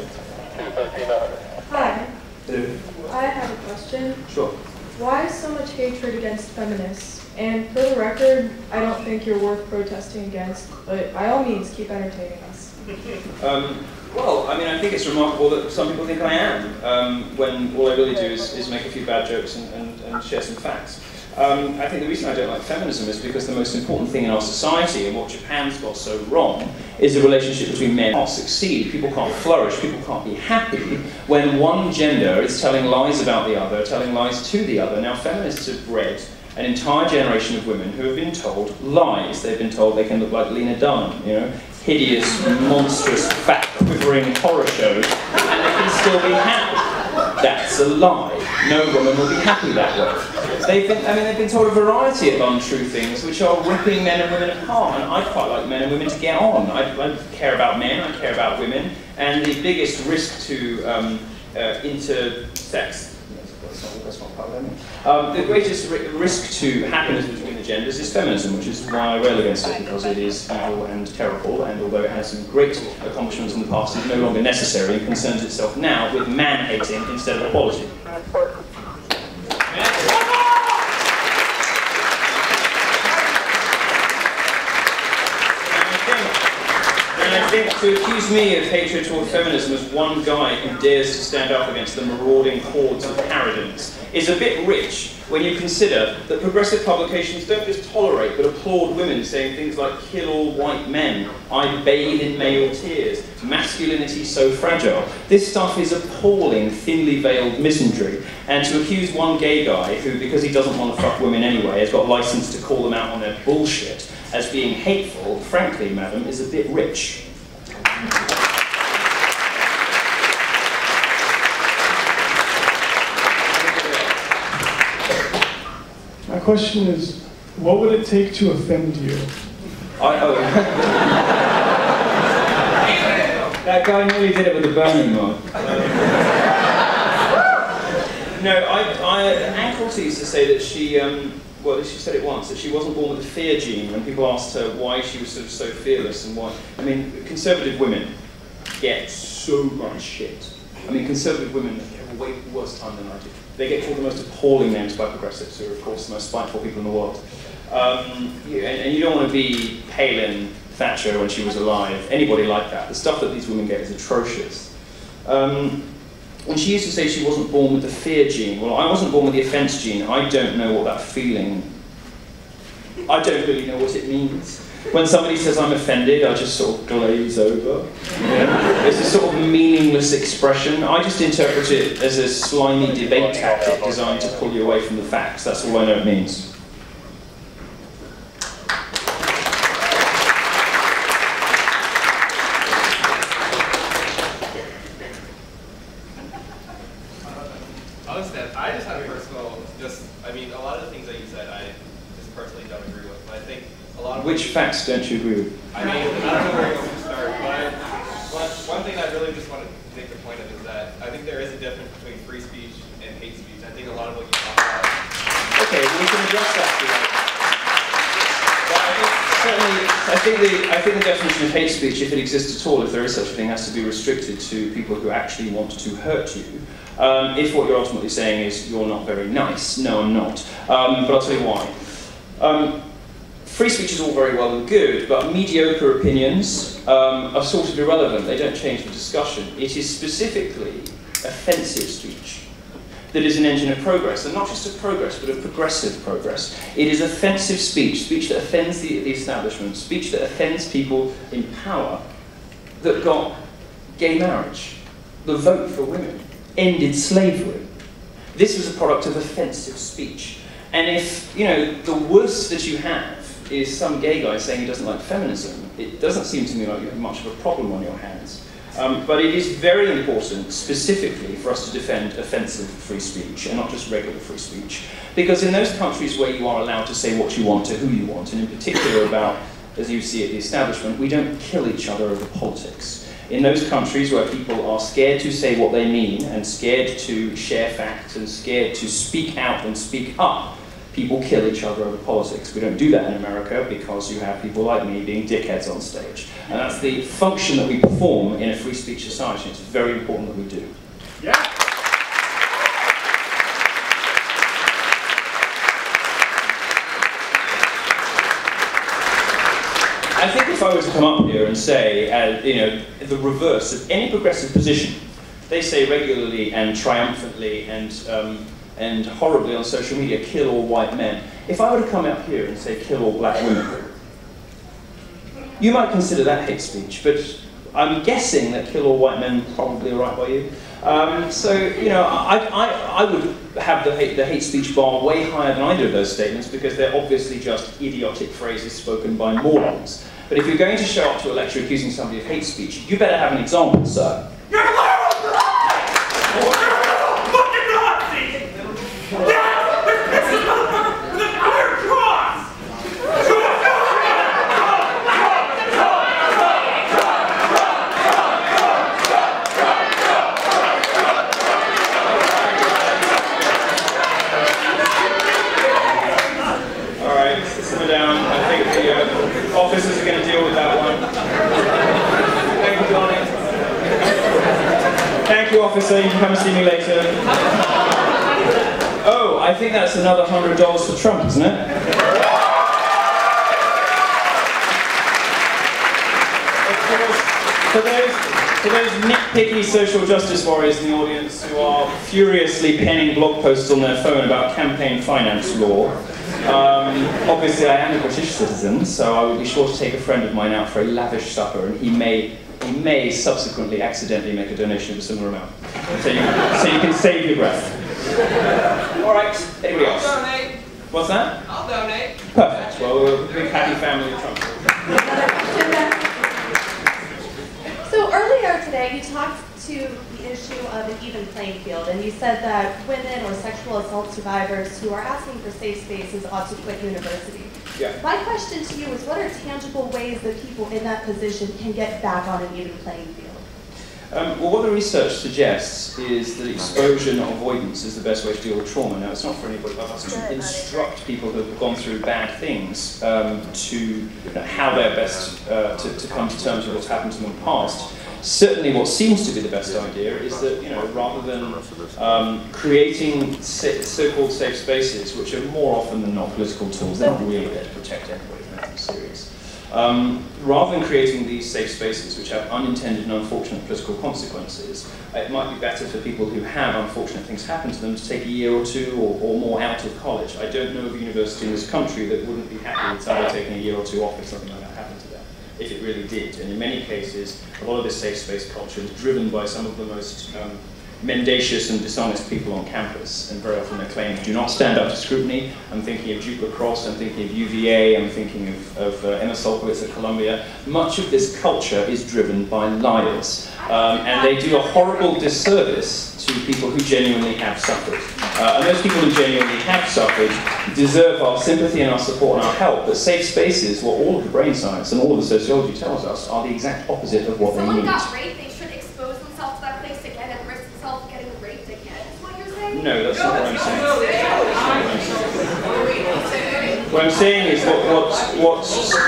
Hi. Do? I have a question. Sure. Why so much hatred against feminists? And for the record, I don't think you're worth protesting against, but by all means, keep entertaining us. Um, well, I mean, I think it's remarkable that some people think I am, um, when all I really do is, is make a few bad jokes and, and, and share some facts. Um, I think the reason I don't like feminism is because the most important thing in our society, and what Japan's got so wrong, is the relationship between men. Can't succeed, people can't flourish, people can't be happy when one gender is telling lies about the other, telling lies to the other. Now, feminists have bred an entire generation of women who have been told lies. They've been told they can look like Lena Dunham, you know, hideous, monstrous, fat, quivering horror shows, and they can still be happy. That's a lie. No woman will be happy that way. They've been, I mean, they've been told a variety of untrue things which are ripping men and women apart, and I'd quite like men and women to get on. I, I care about men, I care about women, and the biggest risk to um, uh, intersex that's not part of it. Um, the greatest ri risk to happiness between the genders is feminism, which is why I rail against it, because it is evil and terrible, and although it has some great accomplishments in the past, it is no longer necessary and concerns itself now with man-hating instead of equality. I think to accuse me of hatred toward feminism as one guy who dares to stand up against the marauding hordes of parademons is a bit rich when you consider that progressive publications don't just tolerate but applaud women saying things like "kill all white men," "I bathe in male tears," "masculinity so fragile." This stuff is appalling, thinly veiled misandry, and to accuse one gay guy who, because he doesn't want to fuck women anyway, has got license to call them out on their bullshit as being hateful, frankly, madam, is a bit rich. My question is, what would it take to offend you? I, oh. That guy nearly did it with the Burning Man. No, I, I, Anne Coulter used to say that she, um, well, she said it once, that she wasn't born with the fear gene when people asked her why she was sort of so fearless and why. I mean, conservative women get so much shit. I mean, conservative women have a way worse time than I do. They get called the most appalling names by progressives, who are, of course, the most spiteful people in the world. Um, you, and, and you don't want to be Palin, Thatcher when she was alive, anybody like that. The stuff that these women get is atrocious. Um, and she used to say she wasn't born with the fear gene. Well, I wasn't born with the offense gene. I don't know what that feeling, I don't really know what it means. When somebody says I'm offended, I just sort of glaze over. Yeah. It's a sort of meaningless expression. I just interpret it as a slimy debate tactic designed to pull you away from the facts. That's all I know it means. I just have a personal, just, I mean, a lot of the things that you said, I just personally don't agree with. But I think a lot of Which facts don't you agree with? I mean, I don't know where to start, but, but one thing I really just want to make the point of is that I think there is a difference between free speech and hate speech. I think a lot of what you talk about. Okay, well, we can address that. But I think certainly, I think the I think the definition of hate speech, if it exists at all, if there is such a thing, has to be restricted to people who actually want to hurt you. Um, if what you're ultimately saying is you're not very nice, no, I'm not. Um, but I'll tell you why. Um, free speech is all very well and good, but mediocre opinions um, are sort of irrelevant. They don't change the discussion. It is specifically offensive speech that is an engine of progress, and not just of progress, but of progressive progress. It is offensive speech, speech that offends the, the establishment, speech that offends people in power, that got gay marriage, the vote for women, ended slavery. This was a product of offensive speech. And if, you know, the worst that you have is some gay guy saying he doesn't like feminism, it doesn't seem to me like you have much of a problem on your hands. Um, but it is very important, specifically, for us to defend offensive free speech, and not just regular free speech. Because in those countries where you are allowed to say what you want to who you want, and in particular about, as you see at the establishment, we don't kill each other over politics. In those countries where people are scared to say what they mean, and scared to share facts, and scared to speak out and speak up, people kill each other over politics. We don't do that in America because you have people like me being dickheads on stage. And that's the function that we perform in a free speech society. It's very important that we do. Yeah. I think if I were to come up here and say, uh, you know, the reverse of any progressive position, they say regularly and triumphantly and um, and horribly on social media, kill all white men. If I were to come up here and say, kill all black women, you might consider that hate speech, but I'm guessing that kill all white men probably are right by you. Um, so, you know, I, I, I would have the hate, the hate speech bar way higher than either of those statements because they're obviously just idiotic phrases spoken by morons. But if you're going to show up to a lecture accusing somebody of hate speech, you better have an example, sir. You're a little fucking Nazi! Yeah! This is the Iron Cross! officer, you can come and see me later. Oh, I think that's another hundred dollars for Trump, isn't it? For those, for those nitpicky social justice warriors in the audience who are furiously penning blog posts on their phone about campaign finance law, um, obviously I am a British citizen, so I will be sure to take a friend of mine out for a lavish supper, and he may, he may subsequently accidentally make a donation of a similar amount. So you, so you can save your breath. All right, anybody else? I'll donate. What's that? I'll donate. Perfect. Well, we're a big happy family of Trump. So earlier today, you talked to the issue of an even playing field, and you said that women or sexual assault survivors who are asking for safe spaces ought to quit university. Yeah. My question to you is, what are tangible ways that people in that position can get back on an even playing field? Um, well, what the research suggests is that exposure, not avoidance, is the best way to deal with trauma. Now, it's not for anybody but us to instruct people who have gone through bad things um, to you know, how they're best uh, to, to come to terms with what's happened to them in the past. Certainly, what seems to be the best idea is that, you know, rather than um, creating so-called safe spaces, which are more often than not political tools, they're not really there to protect anybody from anything serious. Um, rather than creating these safe spaces which have unintended and unfortunate political consequences, it might be better for people who have unfortunate things happen to them to take a year or two or, or more out of college. I don't know of a university in this country that wouldn't be happy with somebody taking a year or two off if something like that happened to them, if it really did. And in many cases, a lot of this safe space culture is driven by some of the most um, mendacious and dishonest people on campus, and very often their claims do not stand up to scrutiny. I'm thinking of Duke Lacrosse, I'm thinking of U V A, I'm thinking of, of uh, Emma Solkowitz at Columbia. Much of this culture is driven by liars, um, and they do a horrible disservice to people who genuinely have suffered. Uh, and those people who genuinely have suffered deserve our sympathy and our support and our help, but safe spaces, what all of the brain science and all of the sociology tells us, are the exact opposite of what they Someone need. got raped, they should expose themselves to that place again and risk themselves getting raped again, is what you're saying? No, that's not what I'm saying. What I'm saying is what what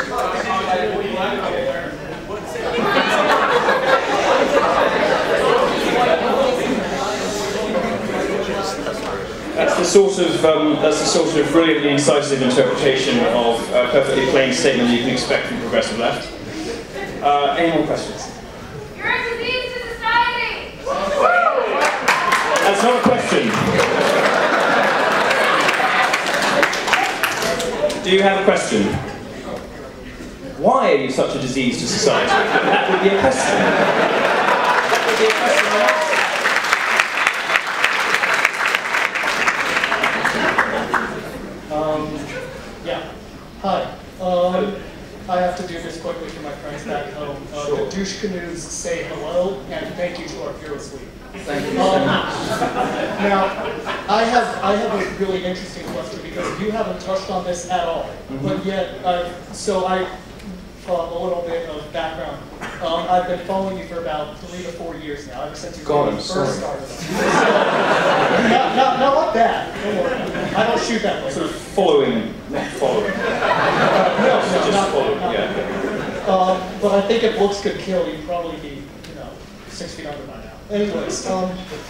That's the sort of um, that's the sort of brilliantly incisive interpretation of a perfectly plain statement you can expect from progressive left. Uh, any more questions? You're a disease to society! That's not a question. Do you have a question? Why are you such a disease to society? That would be a question. That would be a question. Um, yeah. Hi. Um, I have to do this quickly for my friends back home. Uh, Sure. The douche canoes say hello and thank you to our fearless leader. Thank you. Um, now, I have I have a really interesting question because you haven't touched on this at all, Mm-hmm. but yet, uh, so I. Uh, a little bit of background. Um, I've been following you for about three to four years now, ever since you God, I'm first sorry. started. So, not, not, not like that. Don't worry. I don't shoot that way. Sort of following, not following. Uh, no, no, Just not following, not yeah. Um, but I think if looks could kill, you'd probably be, you know, six feet under by now. Anyways, um,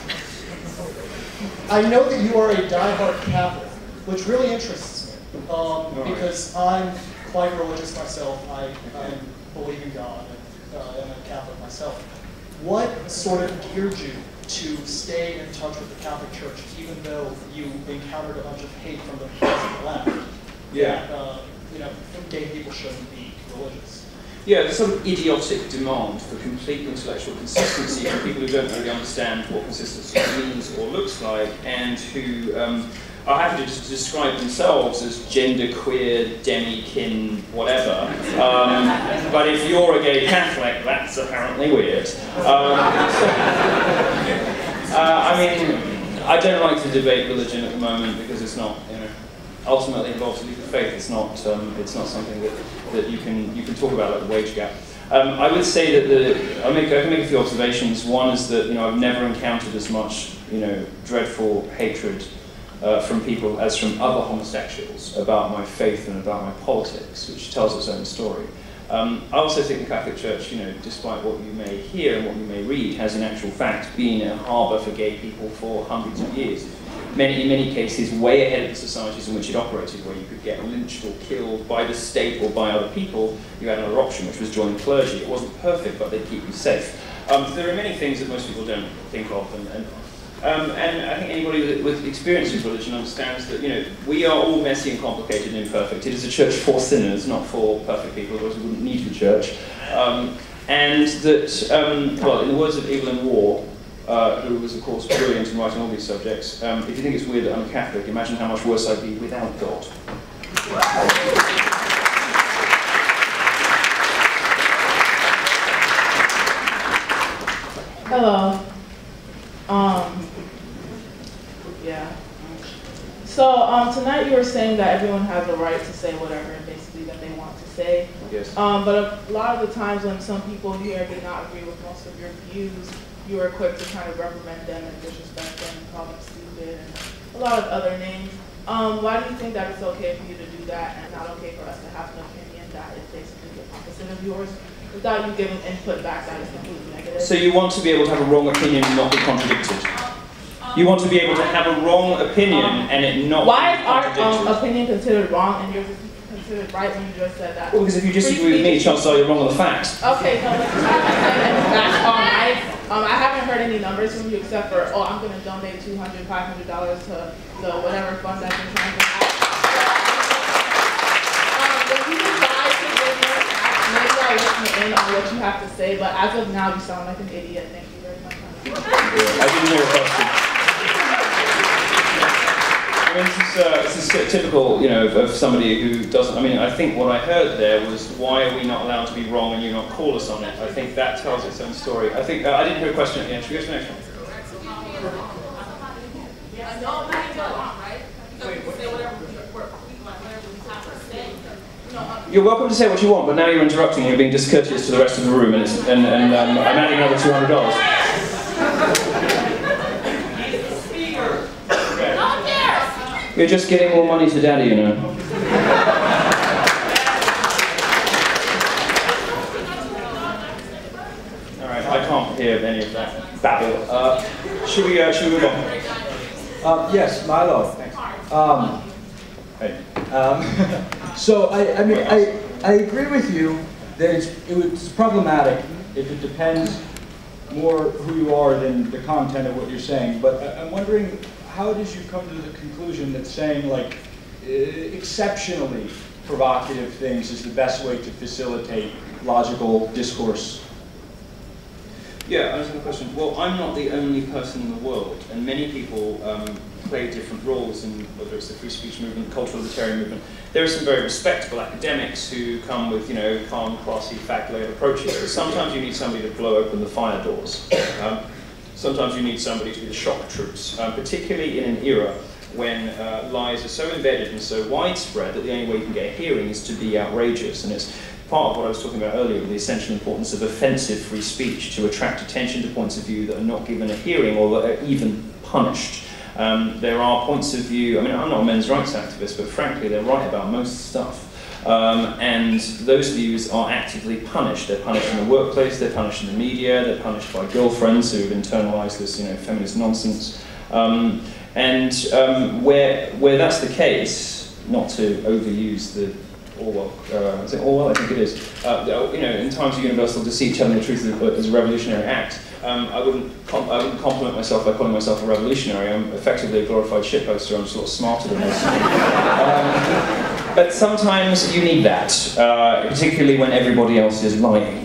I know that you are a diehard Catholic, which really interests me um, because I'm quite religious myself. I, I believe in God and uh, I'm a Catholic myself. What sort of geared you to stay in touch with the Catholic Church, even though you encountered a bunch of hate from the progressive left? Yeah. That, uh, you know, gay people shouldn't be religious. Yeah, there's sort of idiotic demand for complete intellectual consistency from people who don't really understand what consistency means or looks like, and who um, are happy to just describe themselves as genderqueer, demi-kin, whatever. Um, but if you're a gay Catholic, that's apparently weird. Um, uh, I mean, I don't like to debate religion at the moment because it's not, you know, ultimately involves a leap of faith. It's not, um, it's not something that, that you can you can talk about like the wage gap. Um, I would say that the I make I can make a few observations. One is that you know I've never encountered as much you know dreadful hatred uh, from people as from other homosexuals about my faith and about my politics, which tells its own story. Um, I also think the Catholic Church, you know, despite what you may hear and what you may read, has in actual fact been a harbour for gay people for hundreds of years. Many, in many cases, way ahead of the societies in which it operated, where you could get lynched or killed by the state or by other people. You had another option, which was join the clergy. It wasn't perfect, but they'd keep you safe. Um, there are many things that most people don't think of, and, and, um, and I think anybody with, with experience with religion understands that, you know, we are all messy and complicated and imperfect. It is a church for sinners, not for perfect people, otherwise we wouldn't need the church. Um, and that, um, well, in the words of Evelyn Waugh, uh, who was, of course, brilliant in writing all these subjects, um, if you think it's weird that I'm a Catholic, imagine how much worse I'd be without God. Hello. Um, yeah. So um, tonight you were saying that everyone has the right to say whatever basically that they want to say. Yes. Um, but a lot of the times when some people here did not agree with most of your views, you were quick to kind of reprimand them and disrespect them and call them stupid and a lot of other names. Um, why do you think that it's okay for you to do that and not okay for us to have an opinion that is basically the opposite of yours without you giving input back that is completely negative? So you want to be able to have a wrong opinion and not be contradicted? You want to be able to have a wrong opinion um, and it not why be is our contradicted? um, opinion considered wrong and yours is considered right when you just said that? Well, because if you disagree with me, chances are you're wrong on the facts. Okay, so let's that's all right. Um, I haven't heard any numbers from you except for, oh, I'm going to donate two hundred dollars, five hundred dollars to the whatever fund I've been trying to have. Um, when you decide to give your facts, maybe I'll listen in on what you have to say, but as of now, you sound like an idiot. Thank you very much. I didn't hear a question. I mean, this is, uh, this is typical, you know, of, of somebody who doesn't, I mean, I think what I heard there was, why are we not allowed to be wrong and you not call us on it? I think that tells its own story. I think, uh, I didn't hear a question at the end. Should we go to the next one? You're welcome to say what you want, but now you're interrupting and you're being discourteous to the rest of the room, and, it's, and, and um, I'm adding another two hundred dollars. You're just getting more money to daddy, you know. Alright, I can't hear any of that babble. Uh, should we, uh, should we move on? Uh, yes, Milo. Thanks. Um, hey. Um, so, I, I mean, I, I agree with you that it's, it was, it's problematic if it depends more who you are than the content of what you're saying, but I, I'm wondering, how did you come to the conclusion that saying, like, exceptionally provocative things is the best way to facilitate logical discourse? Yeah, I was going to question. Well, I'm not the only person in the world, and many people um, play different roles in whether it's the free speech movement, the cultural libertarian movement. There are some very respectable academics who come with, you know, calm, classy, fact-laden approaches, but sometimes you need somebody to blow open the fire doors. Um, Sometimes you need somebody to be the shock troops, um, particularly in an era when uh, lies are so embedded and so widespread that the only way you can get a hearing is to be outrageous. And it's part of what I was talking about earlier, the essential importance of offensive free speech to attract attention to points of view that are not given a hearing or that are even punished. Um, there are points of view, I mean, I'm not a men's rights activist, but frankly, they're right about most stuff. Um, and those views are actively punished. They're punished in the workplace, they're punished in the media, they're punished by girlfriends who have internalized this, you know, feminist nonsense. Um, and um, where, where that's the case, not to overuse the Orwell, uh, is it Orwell? I think it is. Uh, you know, in times of universal deceit, telling the truth is a revolutionary act. Um, I wouldn't com I wouldn't compliment myself by calling myself a revolutionary. I'm effectively a glorified shitposter. I'm just a lot smarter than this. um, but sometimes you need that, uh, particularly when everybody else is lying.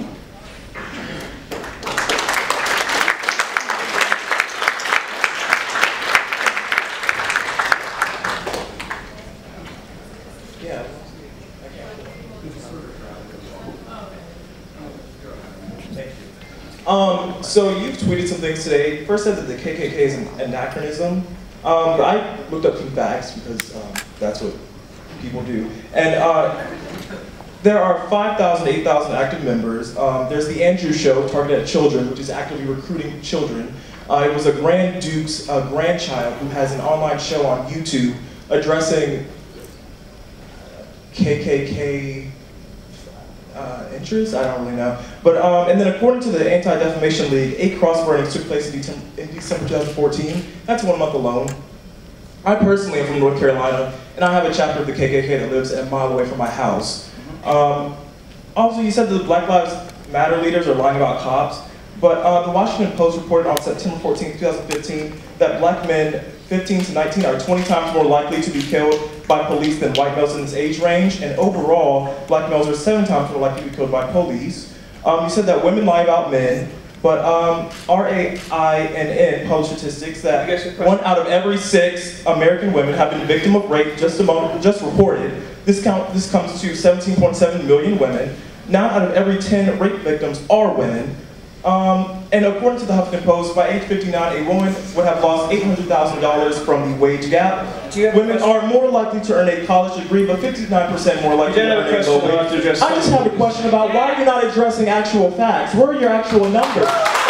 Um, so you've tweeted some things today. First said that the K K K is an anachronism. Um, but I looked up some facts because um, that's what people do. And uh, there are five thousand, eight thousand active members. Um, there's the Andrew Show, targeted at children, which is actively recruiting children. Uh, it was a Grand Duke's uh, grandchild who has an online show on YouTube addressing K K K, uh, uh, interest. I don't really know. But um, and then according to the Anti-Defamation League, eight cross burnings took place in, December, in December two thousand fourteen. That's one month alone. I personally am from North Carolina, and I have a chapter of the K K K that lives a mile away from my house. Um, also, you said that the Black Lives Matter leaders are lying about cops, but uh, the Washington Post reported on September fourteenth, two thousand fifteen, that black men fifteen to nineteen are twenty times more likely to be killed by police than white males in this age range, and overall, black males are seven times more likely to be killed by police. Um, you said that women lie about men, but um, R A I N N published statistics that one out of every six American women have been victim of rape just among, just reported. This count this comes to seventeen point seven million women. Now out of every ten rape victims are women. Um, and according to the Huffington Post, by age fifty-nine, a woman would have lost eight hundred thousand dollars from the wage gap. Women are more likely to earn a college degree, but fifty-nine percent more likely to earn a low wage. I just have a question about why you're not addressing actual facts. Where are your actual numbers?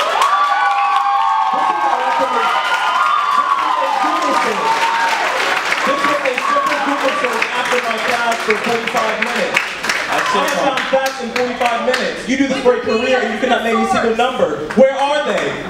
This was a simple Google search after my class for forty-five minutes. I found facts in forty-five minutes. You do this for a career and you cannot name a single number. Where are they?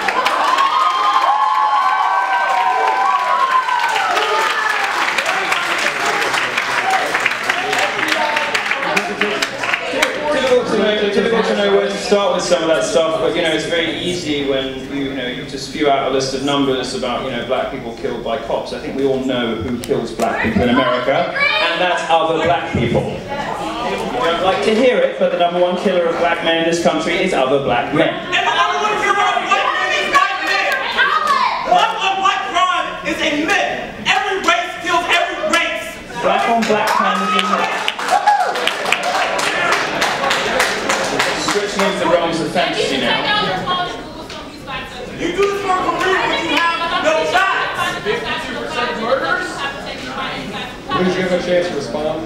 Difficult to know where to start with some of that stuff, but you know it's very easy when you, you know you just spew out a list of numbers about you know black people killed by cops. I think we all know who kills black people in America, and that's other black people. You don't like to hear it, but the number one killer of black men in this country is other black men. And the number one killer of black men is white men. Black on black crime is a myth. Every race kills every race. Black on black crime is a myth. Switching into the realms of fantasy now. You do this for a career, but you have no facts. fifty-two percent of murders? Would you give a chance to respond?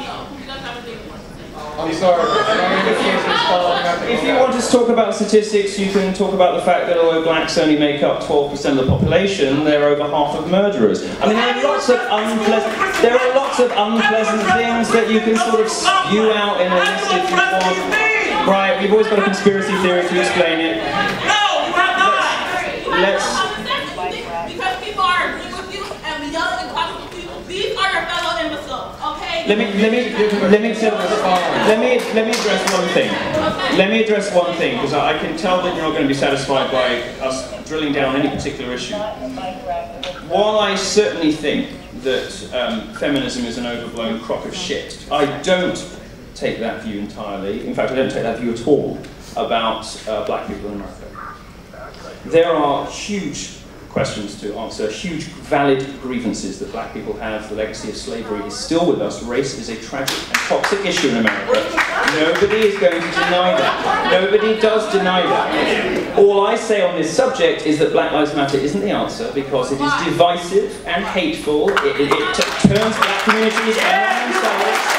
I'm sorry, I didn't get a chance to respond. If you want to talk about statistics, you can talk about the fact that although blacks only make up twelve percent of the population, they're over half of murderers. I mean, there are lots of unpleasant, there are lots of unpleasant things that you can sort of spew out in a list if you want. Right, we've always got a conspiracy theory to explain it. No, you have not. Let's. Because people are agreeing with you and we yell and talk with you. These are your fellow imbeciles, okay? Let me let me let me let me let me address one thing. Let me address one thing because I can tell that you're not going to be satisfied by us drilling down any particular issue. While I certainly think that um, feminism is an overblown crock of shit, I don't take that view entirely. In fact, I don't take that view at all about uh, black people in America. There are huge questions to answer, huge valid grievances that black people have. The legacy of slavery is still with us. Race is a tragic and toxic issue in America. Nobody is going to deny that. Nobody does deny that. All I say on this subject is that Black Lives Matter isn't the answer because it is divisive and hateful. It, it, it turns black communities on themselves.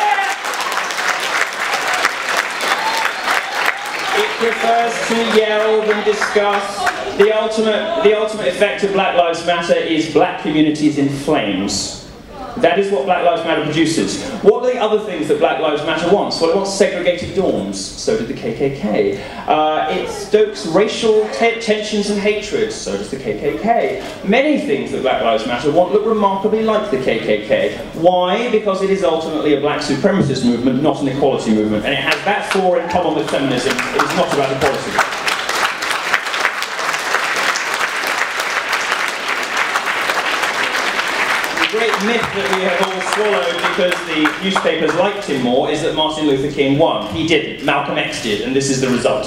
It prefers to yell than discuss. The ultimate, the ultimate effect of Black Lives Matter is black communities in flames. That is what Black Lives Matter produces. What are the other things that Black Lives Matter wants? Well, it wants segregated dorms. So did the K K K. Uh, it stokes racial te tensions and hatred. So does the K K K. Many things that Black Lives Matter want look remarkably like the K K K. Why? Because it is ultimately a black supremacist movement, not an equality movement. And it has that flaw in common with feminism. It is not about equality. The great myth that we have all swallowed because the newspapers liked him more is that Martin Luther King won. He didn't. Malcolm X did, and this is the result.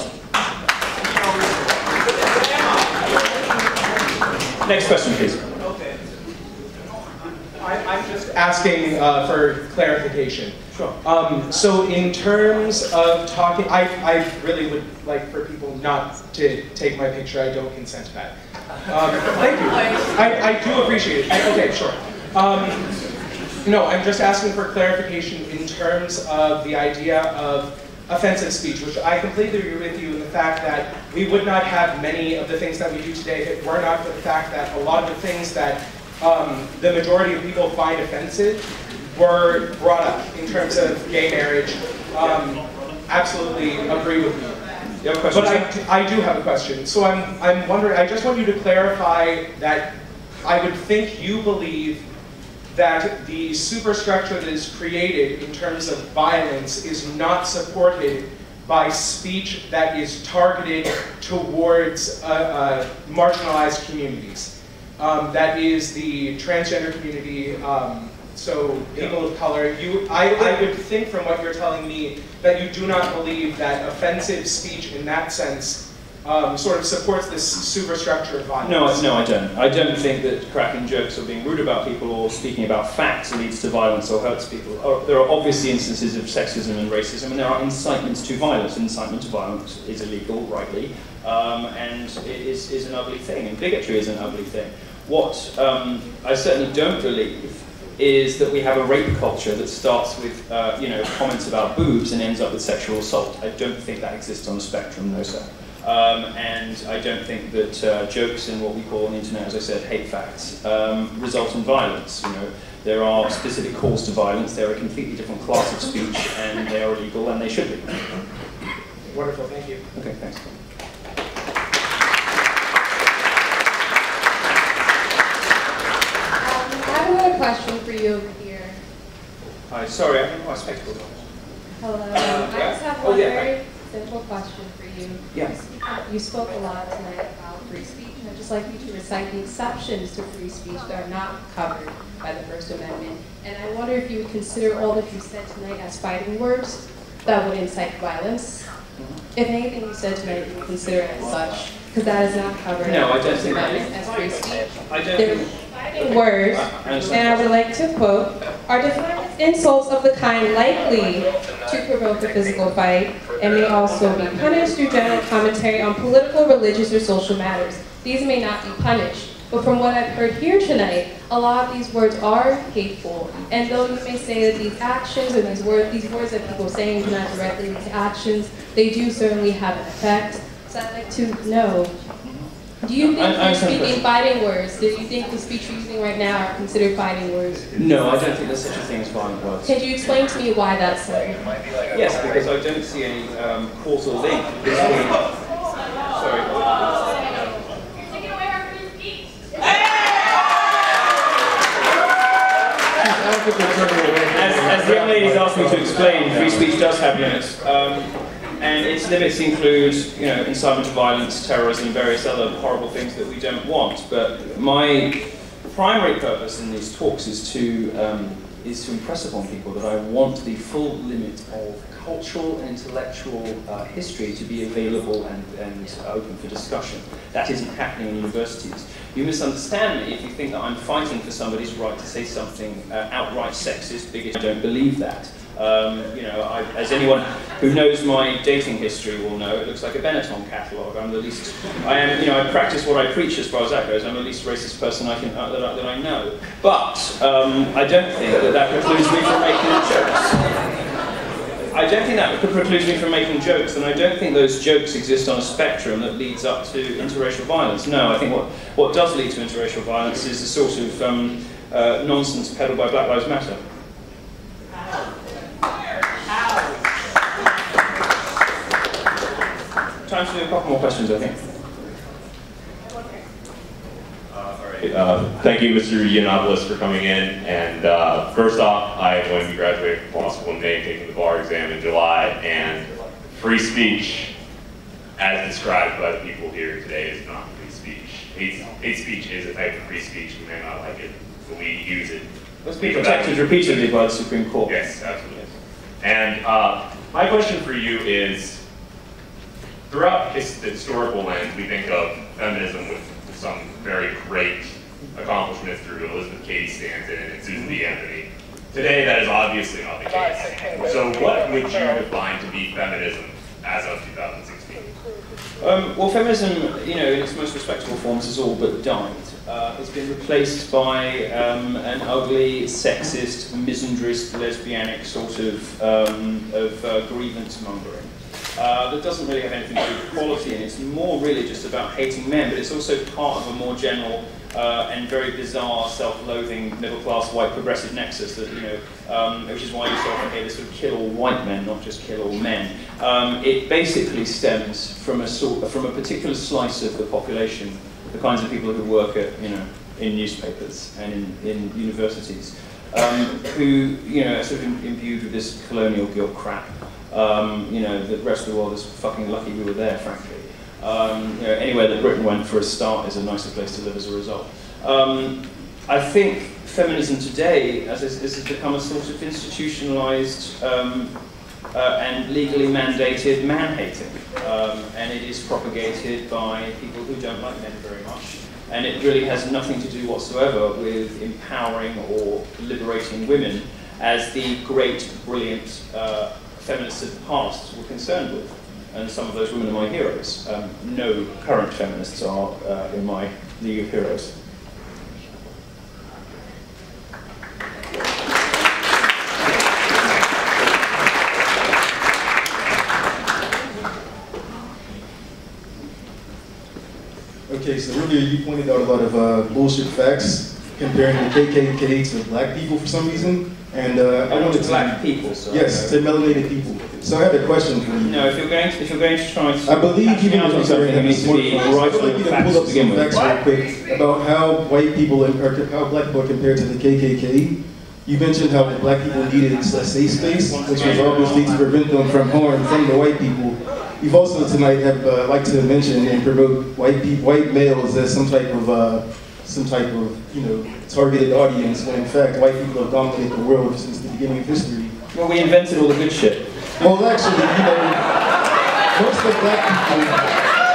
Next question, please. Okay. I, I'm just asking uh, for clarification. Sure. Um, so in terms of talking, I, I really would like for people not to take my picture. I don't consent to that. Um, thank you. I, I do appreciate it. I, okay, sure. Um, no, I'm just asking for clarification in terms of the idea of offensive speech, which I completely agree with you in the fact that we would not have many of the things that we do today if it were not for the fact that a lot of the things that um, the majority of people find offensive were brought up in terms of gay marriage, um, absolutely agree with you. You have a question? But I, I do have a question. So I'm, I'm wondering, I just want you to clarify that I would think you believe that the superstructure that is created in terms of violence is not supported by speech that is targeted towards uh, uh, marginalized communities. Um, that is the transgender community, um, so people of color. You, I, I would think from what you're telling me that you do not believe that offensive speech in that sense um, sort of supports this superstructure of violence. No, I- no, I don't. I don't think that cracking jokes or being rude about people or speaking about facts leads to violence or hurts people. Oh, there are obviously instances of sexism and racism, and there are incitements to violence. Incitement to violence is illegal, rightly, um, and it is, is an ugly thing, and bigotry is an ugly thing. What um, I certainly don't believe is that we have a rape culture that starts with uh, you know, comments about boobs and ends up with sexual assault. I don't think that exists on the spectrum, no sir. Um, and I don't think that uh, jokes and what we call on the internet, as I said, hate facts, um, result in violence. You know, there are specific calls to violence. They're a completely different class of speech, and they are illegal, and they should be. Wonderful, thank you. Okay, thanks. I have another question for you over here. Hi, sorry, I haven't got my spectacles on. Hello. Uh, I just have oh, one yeah, very simple question for you. Yeah. You, speak, you spoke a lot tonight about free speech, and I'd just like you to recite the exceptions to free speech that are not covered by the First Amendment. And I wonder if you would consider all that you said tonight as fighting words that would incite violence. If anything you said tonight you would consider as such, because that is not covered No, by I the don't First think that Amendment as free speech. I don't They're think... fighting words, I and I would like to quote, are defined as insults of the kind likely to provoke a physical fight, and may also be punished through general commentary on political, religious, or social matters. These may not be punished. But from what I've heard here tonight, a lot of these words are hateful. And though you may say that these actions or these words, these words that people are saying do not directly lead to actions, they do certainly have an effect. So I'd like to know, do you think I- I you're speaking understand. fighting words? Do you think the speech you're using right now are considered fighting words? No, I don't think there's such a thing as violent words. Can you explain to me why that's so? Yes, because I don't see any um, causal link between... Sorry. As, as the young lady's asked me to explain, free speech does have limits. Um, and its limits include, you know, incitement to violence, terrorism, and various other horrible things that we don't want. But my primary purpose in these talks is to, um, is to impress upon people that I want the full limit of cultural and intellectual uh, history to be available and, and uh, open for discussion. That isn't happening in universities. You misunderstand me if you think that I'm fighting for somebody's right to say something uh, outright sexist, bigoted. I don't believe that. Um, you know, I, as anyone who knows my dating history will know, it looks like a Benetton catalogue. I'm the least, I am, you know, I practice what I preach as far as that goes. I'm the least racist person I can, uh, that, I, that I know. But um, I don't think that that precludes me from making jokes. I don't think that precludes me from making jokes, and I don't think those jokes exist on a spectrum that leads up to interracial violence. No, I think what, what does lead to interracial violence is the sort of um, uh, nonsense peddled by Black Lives Matter. Time to do a couple more questions, I think. Uh, thank you, Mister Yiannopoulos, for coming in. And uh, first off, I am going to be graduating from law school in May, taking the bar exam in July. And free speech, as described by the people here today, is not free speech. Hate, hate speech is a type of free speech. We may not like it, but we use it. Let's be protected repeatedly by the Supreme Court. Yes, absolutely. And uh, my question for you is, throughout his, the historical lens, we think of feminism with some very great accomplishments through Elizabeth Cady Stanton and Susan B. Anthony. Today, that is obviously not the case. So what would you define to be feminism as of two thousand sixteen? Um, well, feminism, you know, in its most respectable forms, has all but died. Uh, it's been replaced by um, an ugly, sexist, misandrist, lesbianic sort of, um, of uh, grievance mongering. uh, that doesn't really have anything to do with equality, and it's more really just about hating men, but it's also part of a more general uh, and very bizarre, self-loathing, middle-class, white progressive nexus that, you know, um, which is why you sort of hear this sort of kill all white men, not just kill all men. Um, it basically stems from a sort, from a particular slice of the population, the kinds of people who work at, you know, in newspapers and in, in universities, um, who, you know, are sort of imbued with this colonial guilt crap. Um, you know, the rest of the world is fucking lucky we were there, frankly. Um, you know, anywhere that Britain went for a start is a nicer place to live as a result. Um, I think feminism today has, has become a sort of institutionalized um, uh, and legally mandated man-hating. Um, and it is propagated by people who don't like men very much. And it really has nothing to do whatsoever with empowering or liberating women, as the great, brilliant uh, feminists of the past were concerned with. And some of those women are my heroes. Um, no current feminists are uh, in my league of heroes. Okay, so earlier you pointed out a lot of uh, bullshit facts comparing the K K K to black people for some reason. And uh, I wanted to black people. So yes, to melanated people. So I had a question for you. No, if you're going to, if you're going to try to, I believe even if if you're going to be right, I'd like you to pull up some facts real quick about how white people and or how black people are compared to the K K K. You mentioned how the black people needed a safe space, which was obviously to prevent them from harm from the white people. You've also tonight have uh, like to mention and promote white people, white males as some type of uh, some type of you know targeted audience, when in fact white people have dominated the world since the beginning of history. Well, we invented all the good shit. Well, actually, you know, most of black people.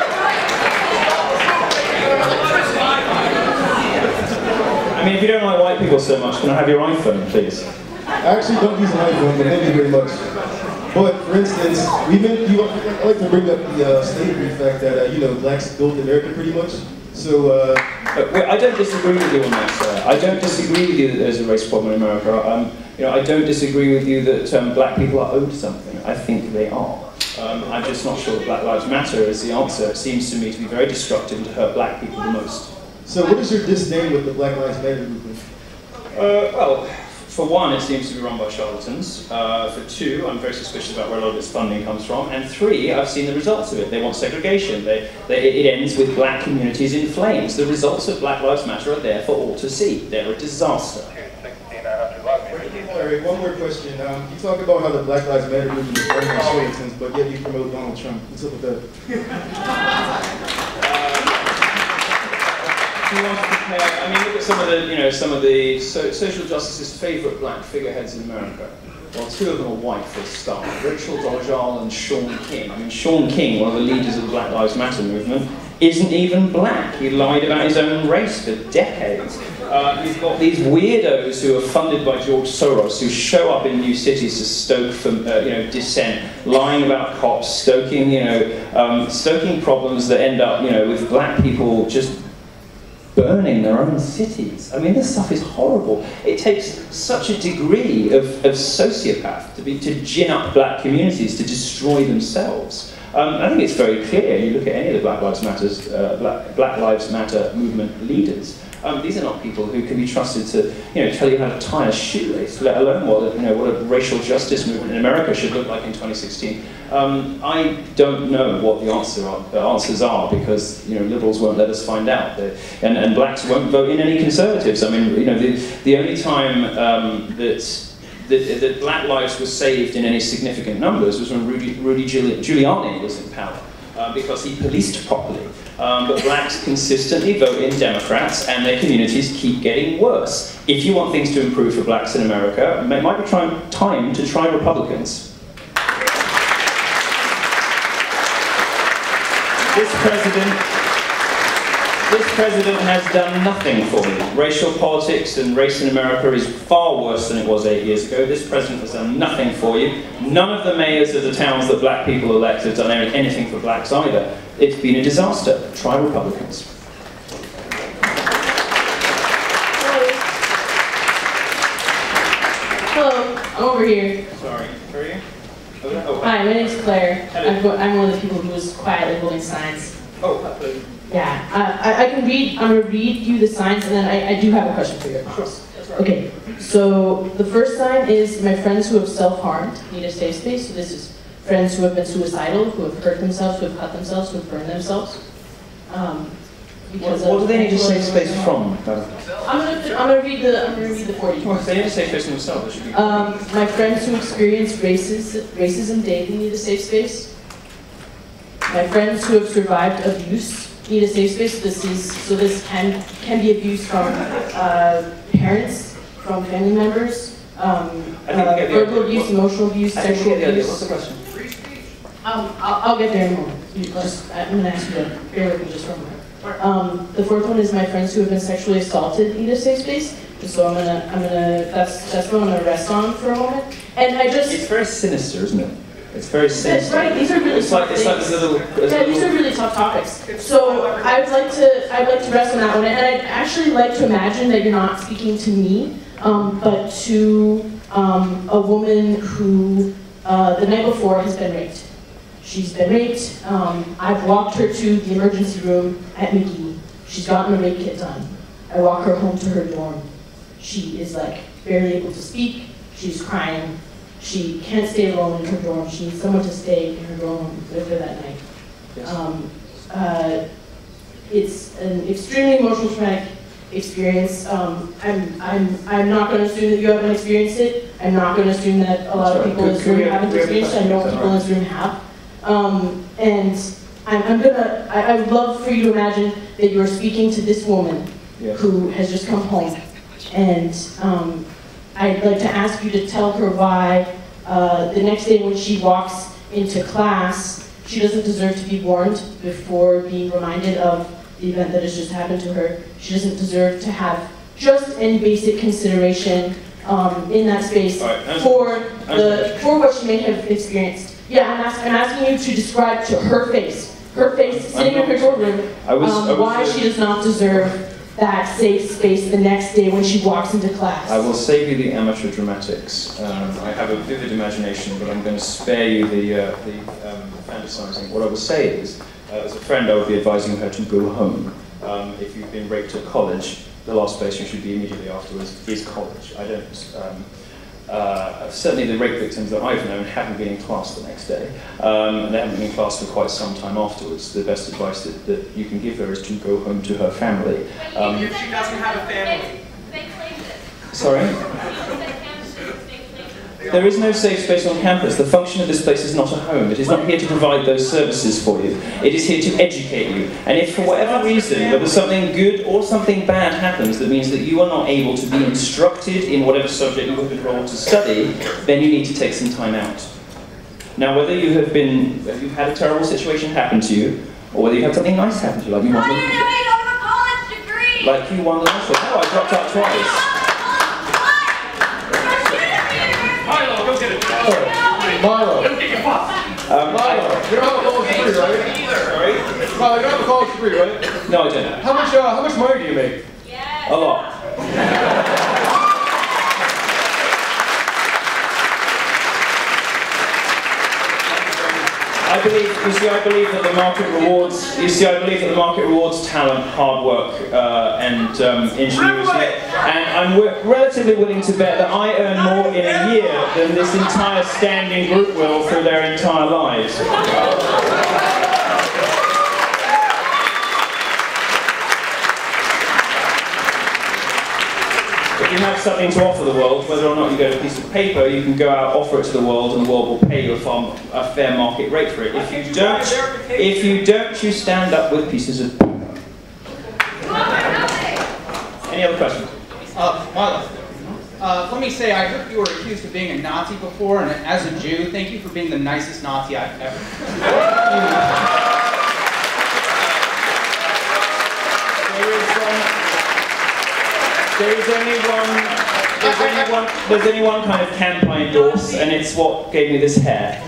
I mean, if you don't like white people so much, can I have your iPhone, please? I actually don't use an iPhone, but thank you very much. But for instance, we meant you. I like to bring up the uh, slavery fact that uh, you know blacks built America pretty much. So uh, Wait, I don't disagree with you on that, sir. I don't disagree with you that there's a race problem in America. Um, you know, I don't disagree with you that um, black people are owed something. I think they are. Um, I'm just not sure that Black Lives Matter is the answer. It seems to me to be very destructive and to hurt black people the most. So what is your disdain with the Black Lives Matter movement? Uh, well, for one, it seems to be run by charlatans. Uh, for two, I'm very suspicious about where a lot of its funding comes from. And three, I've seen the results of it. They want segregation. They, they, it ends with black communities in flames. The results of Black Lives Matter are there for all to see. They're a disaster. All right, one more question. Um, you talk about how the Black Lives Matter movement is run by charlatans, but yet you promote Donald Trump. What's up with that? If you want to compare, I mean, look at some of the, you know, some of the so, social justice's favourite black figureheads in America. Well, two of them are white for a start. Rachel Dolezal and Sean King. I mean, Sean King, one of the leaders of the Black Lives Matter movement, isn't even black. He lied about his own race for decades. Uh, you've got these weirdos who are funded by George Soros who show up in new cities to stoke, from, uh, you know, dissent, lying about cops, stoking, you know, um, stoking problems that end up, you know, with black people just burning their own cities. I mean, this stuff is horrible. It takes such a degree of, of sociopath to be to gin up black communities to destroy themselves. Um, I think it's very clear. You look at any of the Black Lives Matters, uh, Black, Black Lives Matter movement leaders. Um, these are not people who can be trusted to, you know, tell you how to tie a shoelace, let alone what, you know, what a racial justice movement in America should look like in twenty sixteen. Um, I don't know what the answer are, the answers are because, you know, liberals won't let us find out, they, and, and blacks won't vote in any conservatives. I mean, you know, the, the only time um, that, that that black lives were saved in any significant numbers was when Rudy, Rudy Giuliani was in power. Uh, because he policed properly. Um, but blacks consistently vote in Democrats and their communities keep getting worse. If you want things to improve for blacks in America, it might be try time to try Republicans. This president, this president has done nothing for me. Racial politics and race in America is far worse than it was eight years ago. This president has done nothing for you. None of the mayors of the towns that black people elect have done anything for blacks either. It's been a disaster. Try Republicans. Hello, I'm over here. Sorry, where are you? Oh, Hi, my name's Claire. I'm, go- I'm one of the people who was quietly holding signs. Oh, Yeah, uh, I, I can read, I'm gonna read you the signs and then I, I do have a question for you. Okay, so the first sign is my friends who have self-harmed need a safe space. So this is friends who have been suicidal, who have hurt themselves, who have cut themselves, who have burned themselves. Um, What, what do they need a safe space from? I'm gonna, I'm gonna read the, I'm gonna read the forty. Well, if they need a safe space from themselves, it should be. Um, my friends who experience racism, racism daily need a safe space. My friends who have survived abuse need a safe space. This is, so this can, can be abuse from uh, parents, from family members, um, uh, verbal abuse, emotional abuse, sexual abuse. What's the question? Um, I'll, I'll get there in a moment. You just, I'm gonna ask you to bear with me just for a moment. Um, the fourth one is my friends who have been sexually assaulted need a safe space. And so I'm gonna, I'm gonna, that's, that's what I'm gonna rest on for a moment. And I just. It's very sinister, isn't it? It's very sinister. That's right. These are really it's tough like, it's like things. there's a little. There's Yeah, a these little, are really tough topics. So I would like to, I'd like to rest on that one, and I'd actually like to imagine that you're not speaking to me, um, but to um, a woman who uh, the night before has been raped. She's been raped. Um, I've walked her to the emergency room at McGee. She's gotten a rape kit done. I walk her home to her dorm. She is like barely able to speak. She's crying. She can't stay alone in her dorm. She needs someone to stay in her dorm with her that night. Yes. Um, uh, it's an extremely emotional, traumatic experience. Um, I'm, I'm, I'm not going to assume that you haven't experienced it. I'm not going to assume that a lot That's of right. people in this Could- could room we have- haven't could we have experienced it. I know questions? people in this room have. Um, and I'm, I'm gonna, I, I would love for you to imagine that you are speaking to this woman Yes. who has just come home. And um, I'd like to ask you to tell her why uh, the next day when she walks into class, she doesn't deserve to be warned before being reminded of the event that has just happened to her. She doesn't deserve to have just any basic consideration um, in that space Right, for, the, for what she may have experienced. Yeah, I'm, ask, I'm asking you to describe to her face, her face sitting in her dorm room, I was- um, I was, why uh, she does not deserve that safe space the next day when she walks into class. I will save you the amateur dramatics. Um, I have a vivid imagination, but I'm going to spare you the, uh, the um, fantasizing. What I will say is, uh, as a friend, I would be advising her to go home. Um, if you've been raped at college, the last place you should be immediately afterwards is college. I don't. Um, Uh, certainly the rape victims that I've known haven't been in class the next day, um, and they haven't been in class for quite some time afterwards. The best advice that, that you can give her is to go home to her family. Um, If she doesn't have a family. sorry? There is no safe space on campus. The function of this place is not a home. It is not here to provide those services for you. It is here to educate you. And if for whatever reason, whether something good or something bad happens that means that you are not able to be instructed in whatever subject you have been enrolled to study, then you need to take some time out. Now, whether you have been, whether you've had a terrible situation happen to you, or whether you had something nice happen to you, like you won the, like you won the lottery. Oh, I dropped out twice. Milo, go get it. Milo. Don't get your boss. Um, Milo, you don't have a college degree, right? Sorry? Milo, you don't have a college degree, right? No, I don't. How much, uh, how much money do you make? A lot. I believe, you see, I believe that the market rewards, you see, I believe that the market rewards talent, hard work, uh, and um, ingenuity. And I'm w relatively willing to bet that I earn more in a year than this entire standing group will through their entire lives. If you have something to offer the world, whether or not you get a piece of paper, you can go out, offer it to the world, and the world will pay you a, farm, a fair market rate for it. If you don't, if you don't, you stand up with pieces of paper. Any other questions? Uh, Milo, uh, let me say, I heard you were accused of being a Nazi before, and as a Jew, thank you for being the nicest Nazi I've ever There is only one. There's only one. There's only one kind of camp I endorse, and it's what gave me this hair.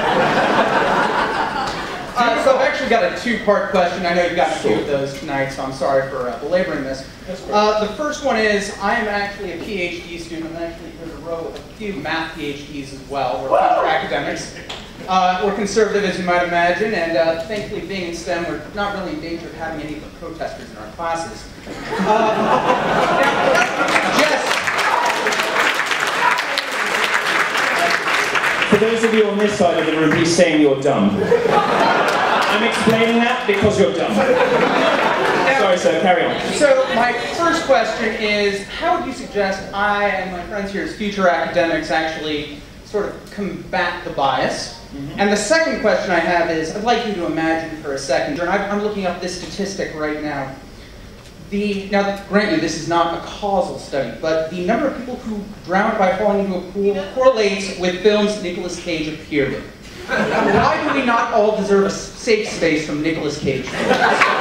Uh, so I've actually got a two-part question. I know you've got a few of those tonight, so I'm sorry for uh, belaboring this. Uh, the first one is, I am actually a PhD student. I'm actually in a row with a few math PhDs as well. We're future academics. Uh, we're conservative, as you might imagine, and uh, thankfully, being in STEM, we're not really in danger of having any of the protesters in our classes. Uh, Jess. For those of you on this side of the room, he's saying you're dumb. I'm explaining that because you're dumb. Sorry, sir, carry on. So my first question is, how would you suggest I and my friends here as future academics actually sort of combat the bias? Mm-hmm. And the second question I have is, I'd like you to imagine for a second, and I'm looking up this statistic right now. The, now, grant you, this is not a causal study, but the number of people who drowned by falling into a pool correlates with films Nicolas Cage appeared in. Why do we not all deserve a safe space from Nicolas Cage films?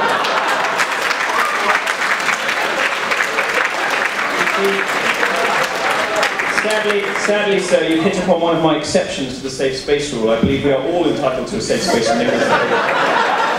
Sadly, sadly, sir, you've hit upon one of my exceptions to the safe space rule. I believe we are all entitled to a safe space from Nicolas Cage.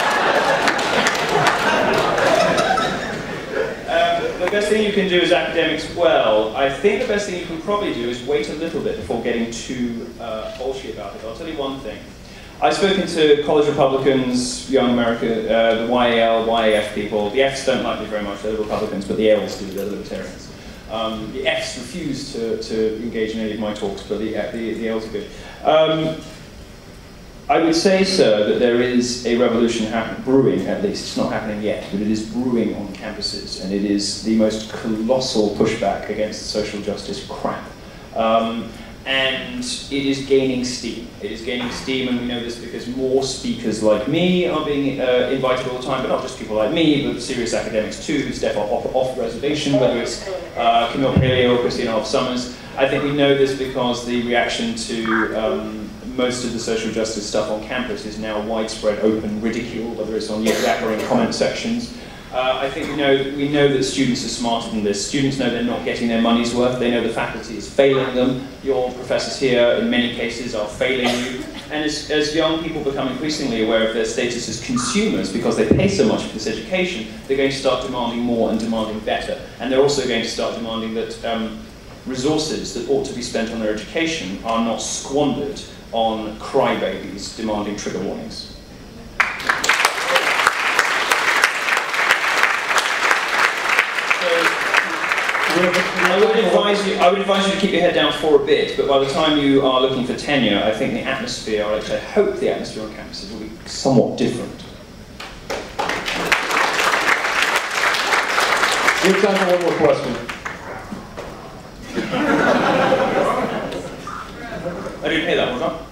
The best thing you can do as academics, well, I think the best thing you can probably do is wait a little bit before getting too uh, bolshy about it. I'll tell you one thing. I've spoken to college Republicans, Young America, uh, the Y A L, Y A F people. The Fs don't like me very much, they're the Republicans, but the Ls do, they're the Libertarians. Um, the Fs refuse to, to engage in any of my talks, but the, the, the Ls are good. Um, I would say, sir, that there is a revolution brewing, at least. It's not happening yet, but it is brewing on campuses, and it is the most colossal pushback against social justice crap. Um, and it is gaining steam. It is gaining steam, and we know this because more speakers like me are being uh, invited all the time, but not just people like me, but serious academics too, who step off, off reservation, whether it's uh, Camille Paleo or Christina Hoff Summers. I think we know this because the reaction to um, most of the social justice stuff on campus is now widespread open ridicule, whether it's on Yahoo or in comment sections. Uh, I think we know, we know that students are smarter than this. Students know they're not getting their money's worth. They know the faculty is failing them. Your professors here, in many cases, are failing you. And as, as young people become increasingly aware of their status as consumers, because they pay so much for this education, they're going to start demanding more and demanding better. And they're also going to start demanding that um, resources that ought to be spent on their education are not squandered on crybabies demanding trigger warnings. I would advise you. I would advise you to keep your head down for a bit. But by the time you are looking for tenure, I think the atmosphere, or actually I hope the atmosphere on campuses will be somewhat different. We have time for one more question. I didn't hear that. Was that?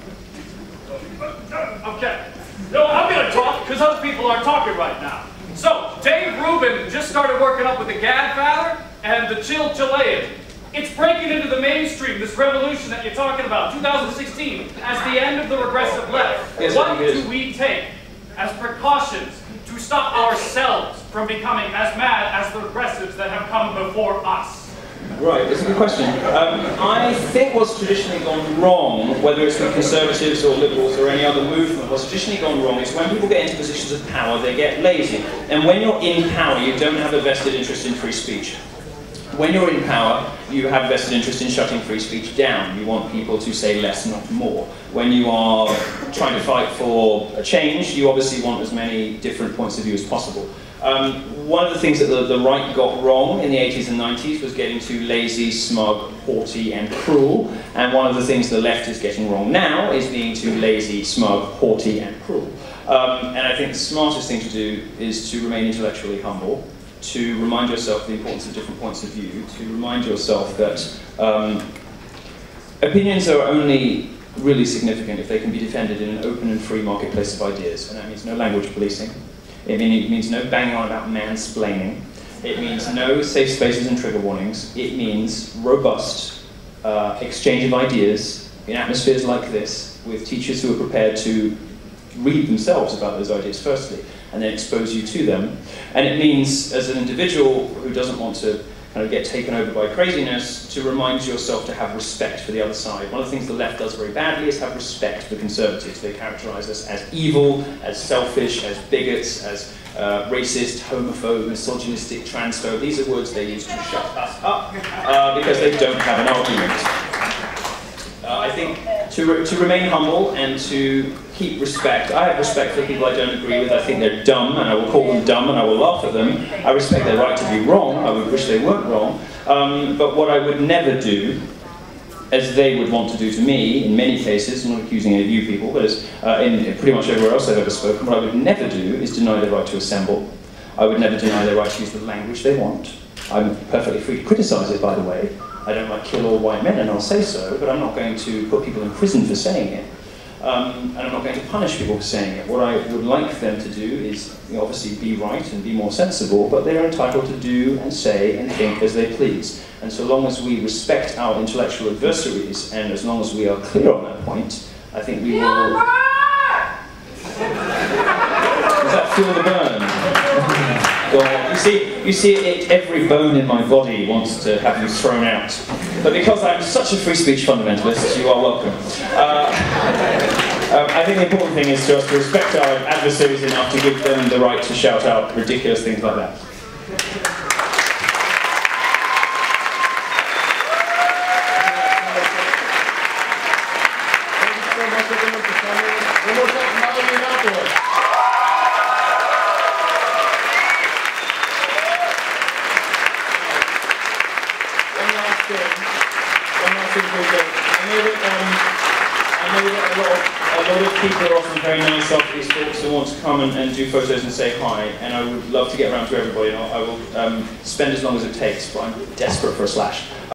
Okay. No, I'm going to talk because other people aren't talking right now. So, Dave Rubin just started working up with the Gadfather and the Chill Chilean. It's breaking into the mainstream, this revolution that you're talking about, two thousand sixteen, as the end of the regressive left. Yes, what do we take as precautions to stop ourselves from becoming as mad as the progressives that have come before us? Right, that's a good question. Um, I think what's traditionally gone wrong, whether it's with conservatives or liberals or any other movement, what's traditionally gone wrong is when people get into positions of power, they get lazy. And when you're in power, you don't have a vested interest in free speech. When you're in power, you have a vested interest in shutting free speech down. You want people to say less, not more. When you are trying to fight for a change, you obviously want as many different points of view as possible. Um, one of the things that the, the right got wrong in the eighties and nineties was getting too lazy, smug, haughty, and cruel. And one of the things the left is getting wrong now is being too lazy, smug, haughty, and cruel. Um, and I think the smartest thing to do is to remain intellectually humble, to remind yourself the importance of different points of view, to remind yourself that um, opinions are only really significant if they can be defended in an open and free marketplace of ideas. And that means no language policing. It means no banging on about mansplaining. It means no safe spaces and trigger warnings. It means robust uh, exchange of ideas in atmospheres like this with teachers who are prepared to read themselves about those ideas firstly and then expose you to them. And it means, as an individual who doesn't want to kind of get taken over by craziness, to remind yourself to have respect for the other side. One of the things the left does very badly is have respect for conservatives. They characterize us as evil, as selfish, as bigots, as uh, racist, homophobe, misogynistic, transphobe. These are words they use to shut us up uh, because they don't have an argument. Uh, I think to, re to remain humble and to keep respect. I have respect for people I don't agree with. I think they're dumb, and I will call them dumb, and I will laugh at them. I respect their right to be wrong. I would wish they weren't wrong. Um, but what I would never do, as they would want to do to me, in many cases, I'm not accusing any of you people, but as, uh, in pretty much everywhere else I've ever spoken, what I would never do is deny their right to assemble. I would never deny their right to use the language they want. I'm perfectly free to criticise it, by the way. I don't like kill all white men, and I'll say so, but I'm not going to put people in prison for saying it. Um, and I'm not going to punish people for saying it. What I would like them to do is, you know, obviously be right and be more sensible, but they're entitled to do and say and think as they please. And so long as we respect our intellectual adversaries, and as long as we are clear on that point, I think we will... Does that feel the burn? Well, you see, you see it, every bone in my body wants to have you thrown out. But because I'm such a free speech fundamentalist, you are welcome. Uh, um, I think the important thing is to us to respect our adversaries enough to give them the right to shout out ridiculous things like that. Thank you so much, everyone, for coming. One more time, Milo Yiannopoulos. One last thing before we go. I know that, um, I know that a, lot of, a lot of people are often very nice after these talks and want to come and, and do photos and say hi, and I would love to get around to everybody, and I will um, spend as long as it takes, but I'm desperate for a slash.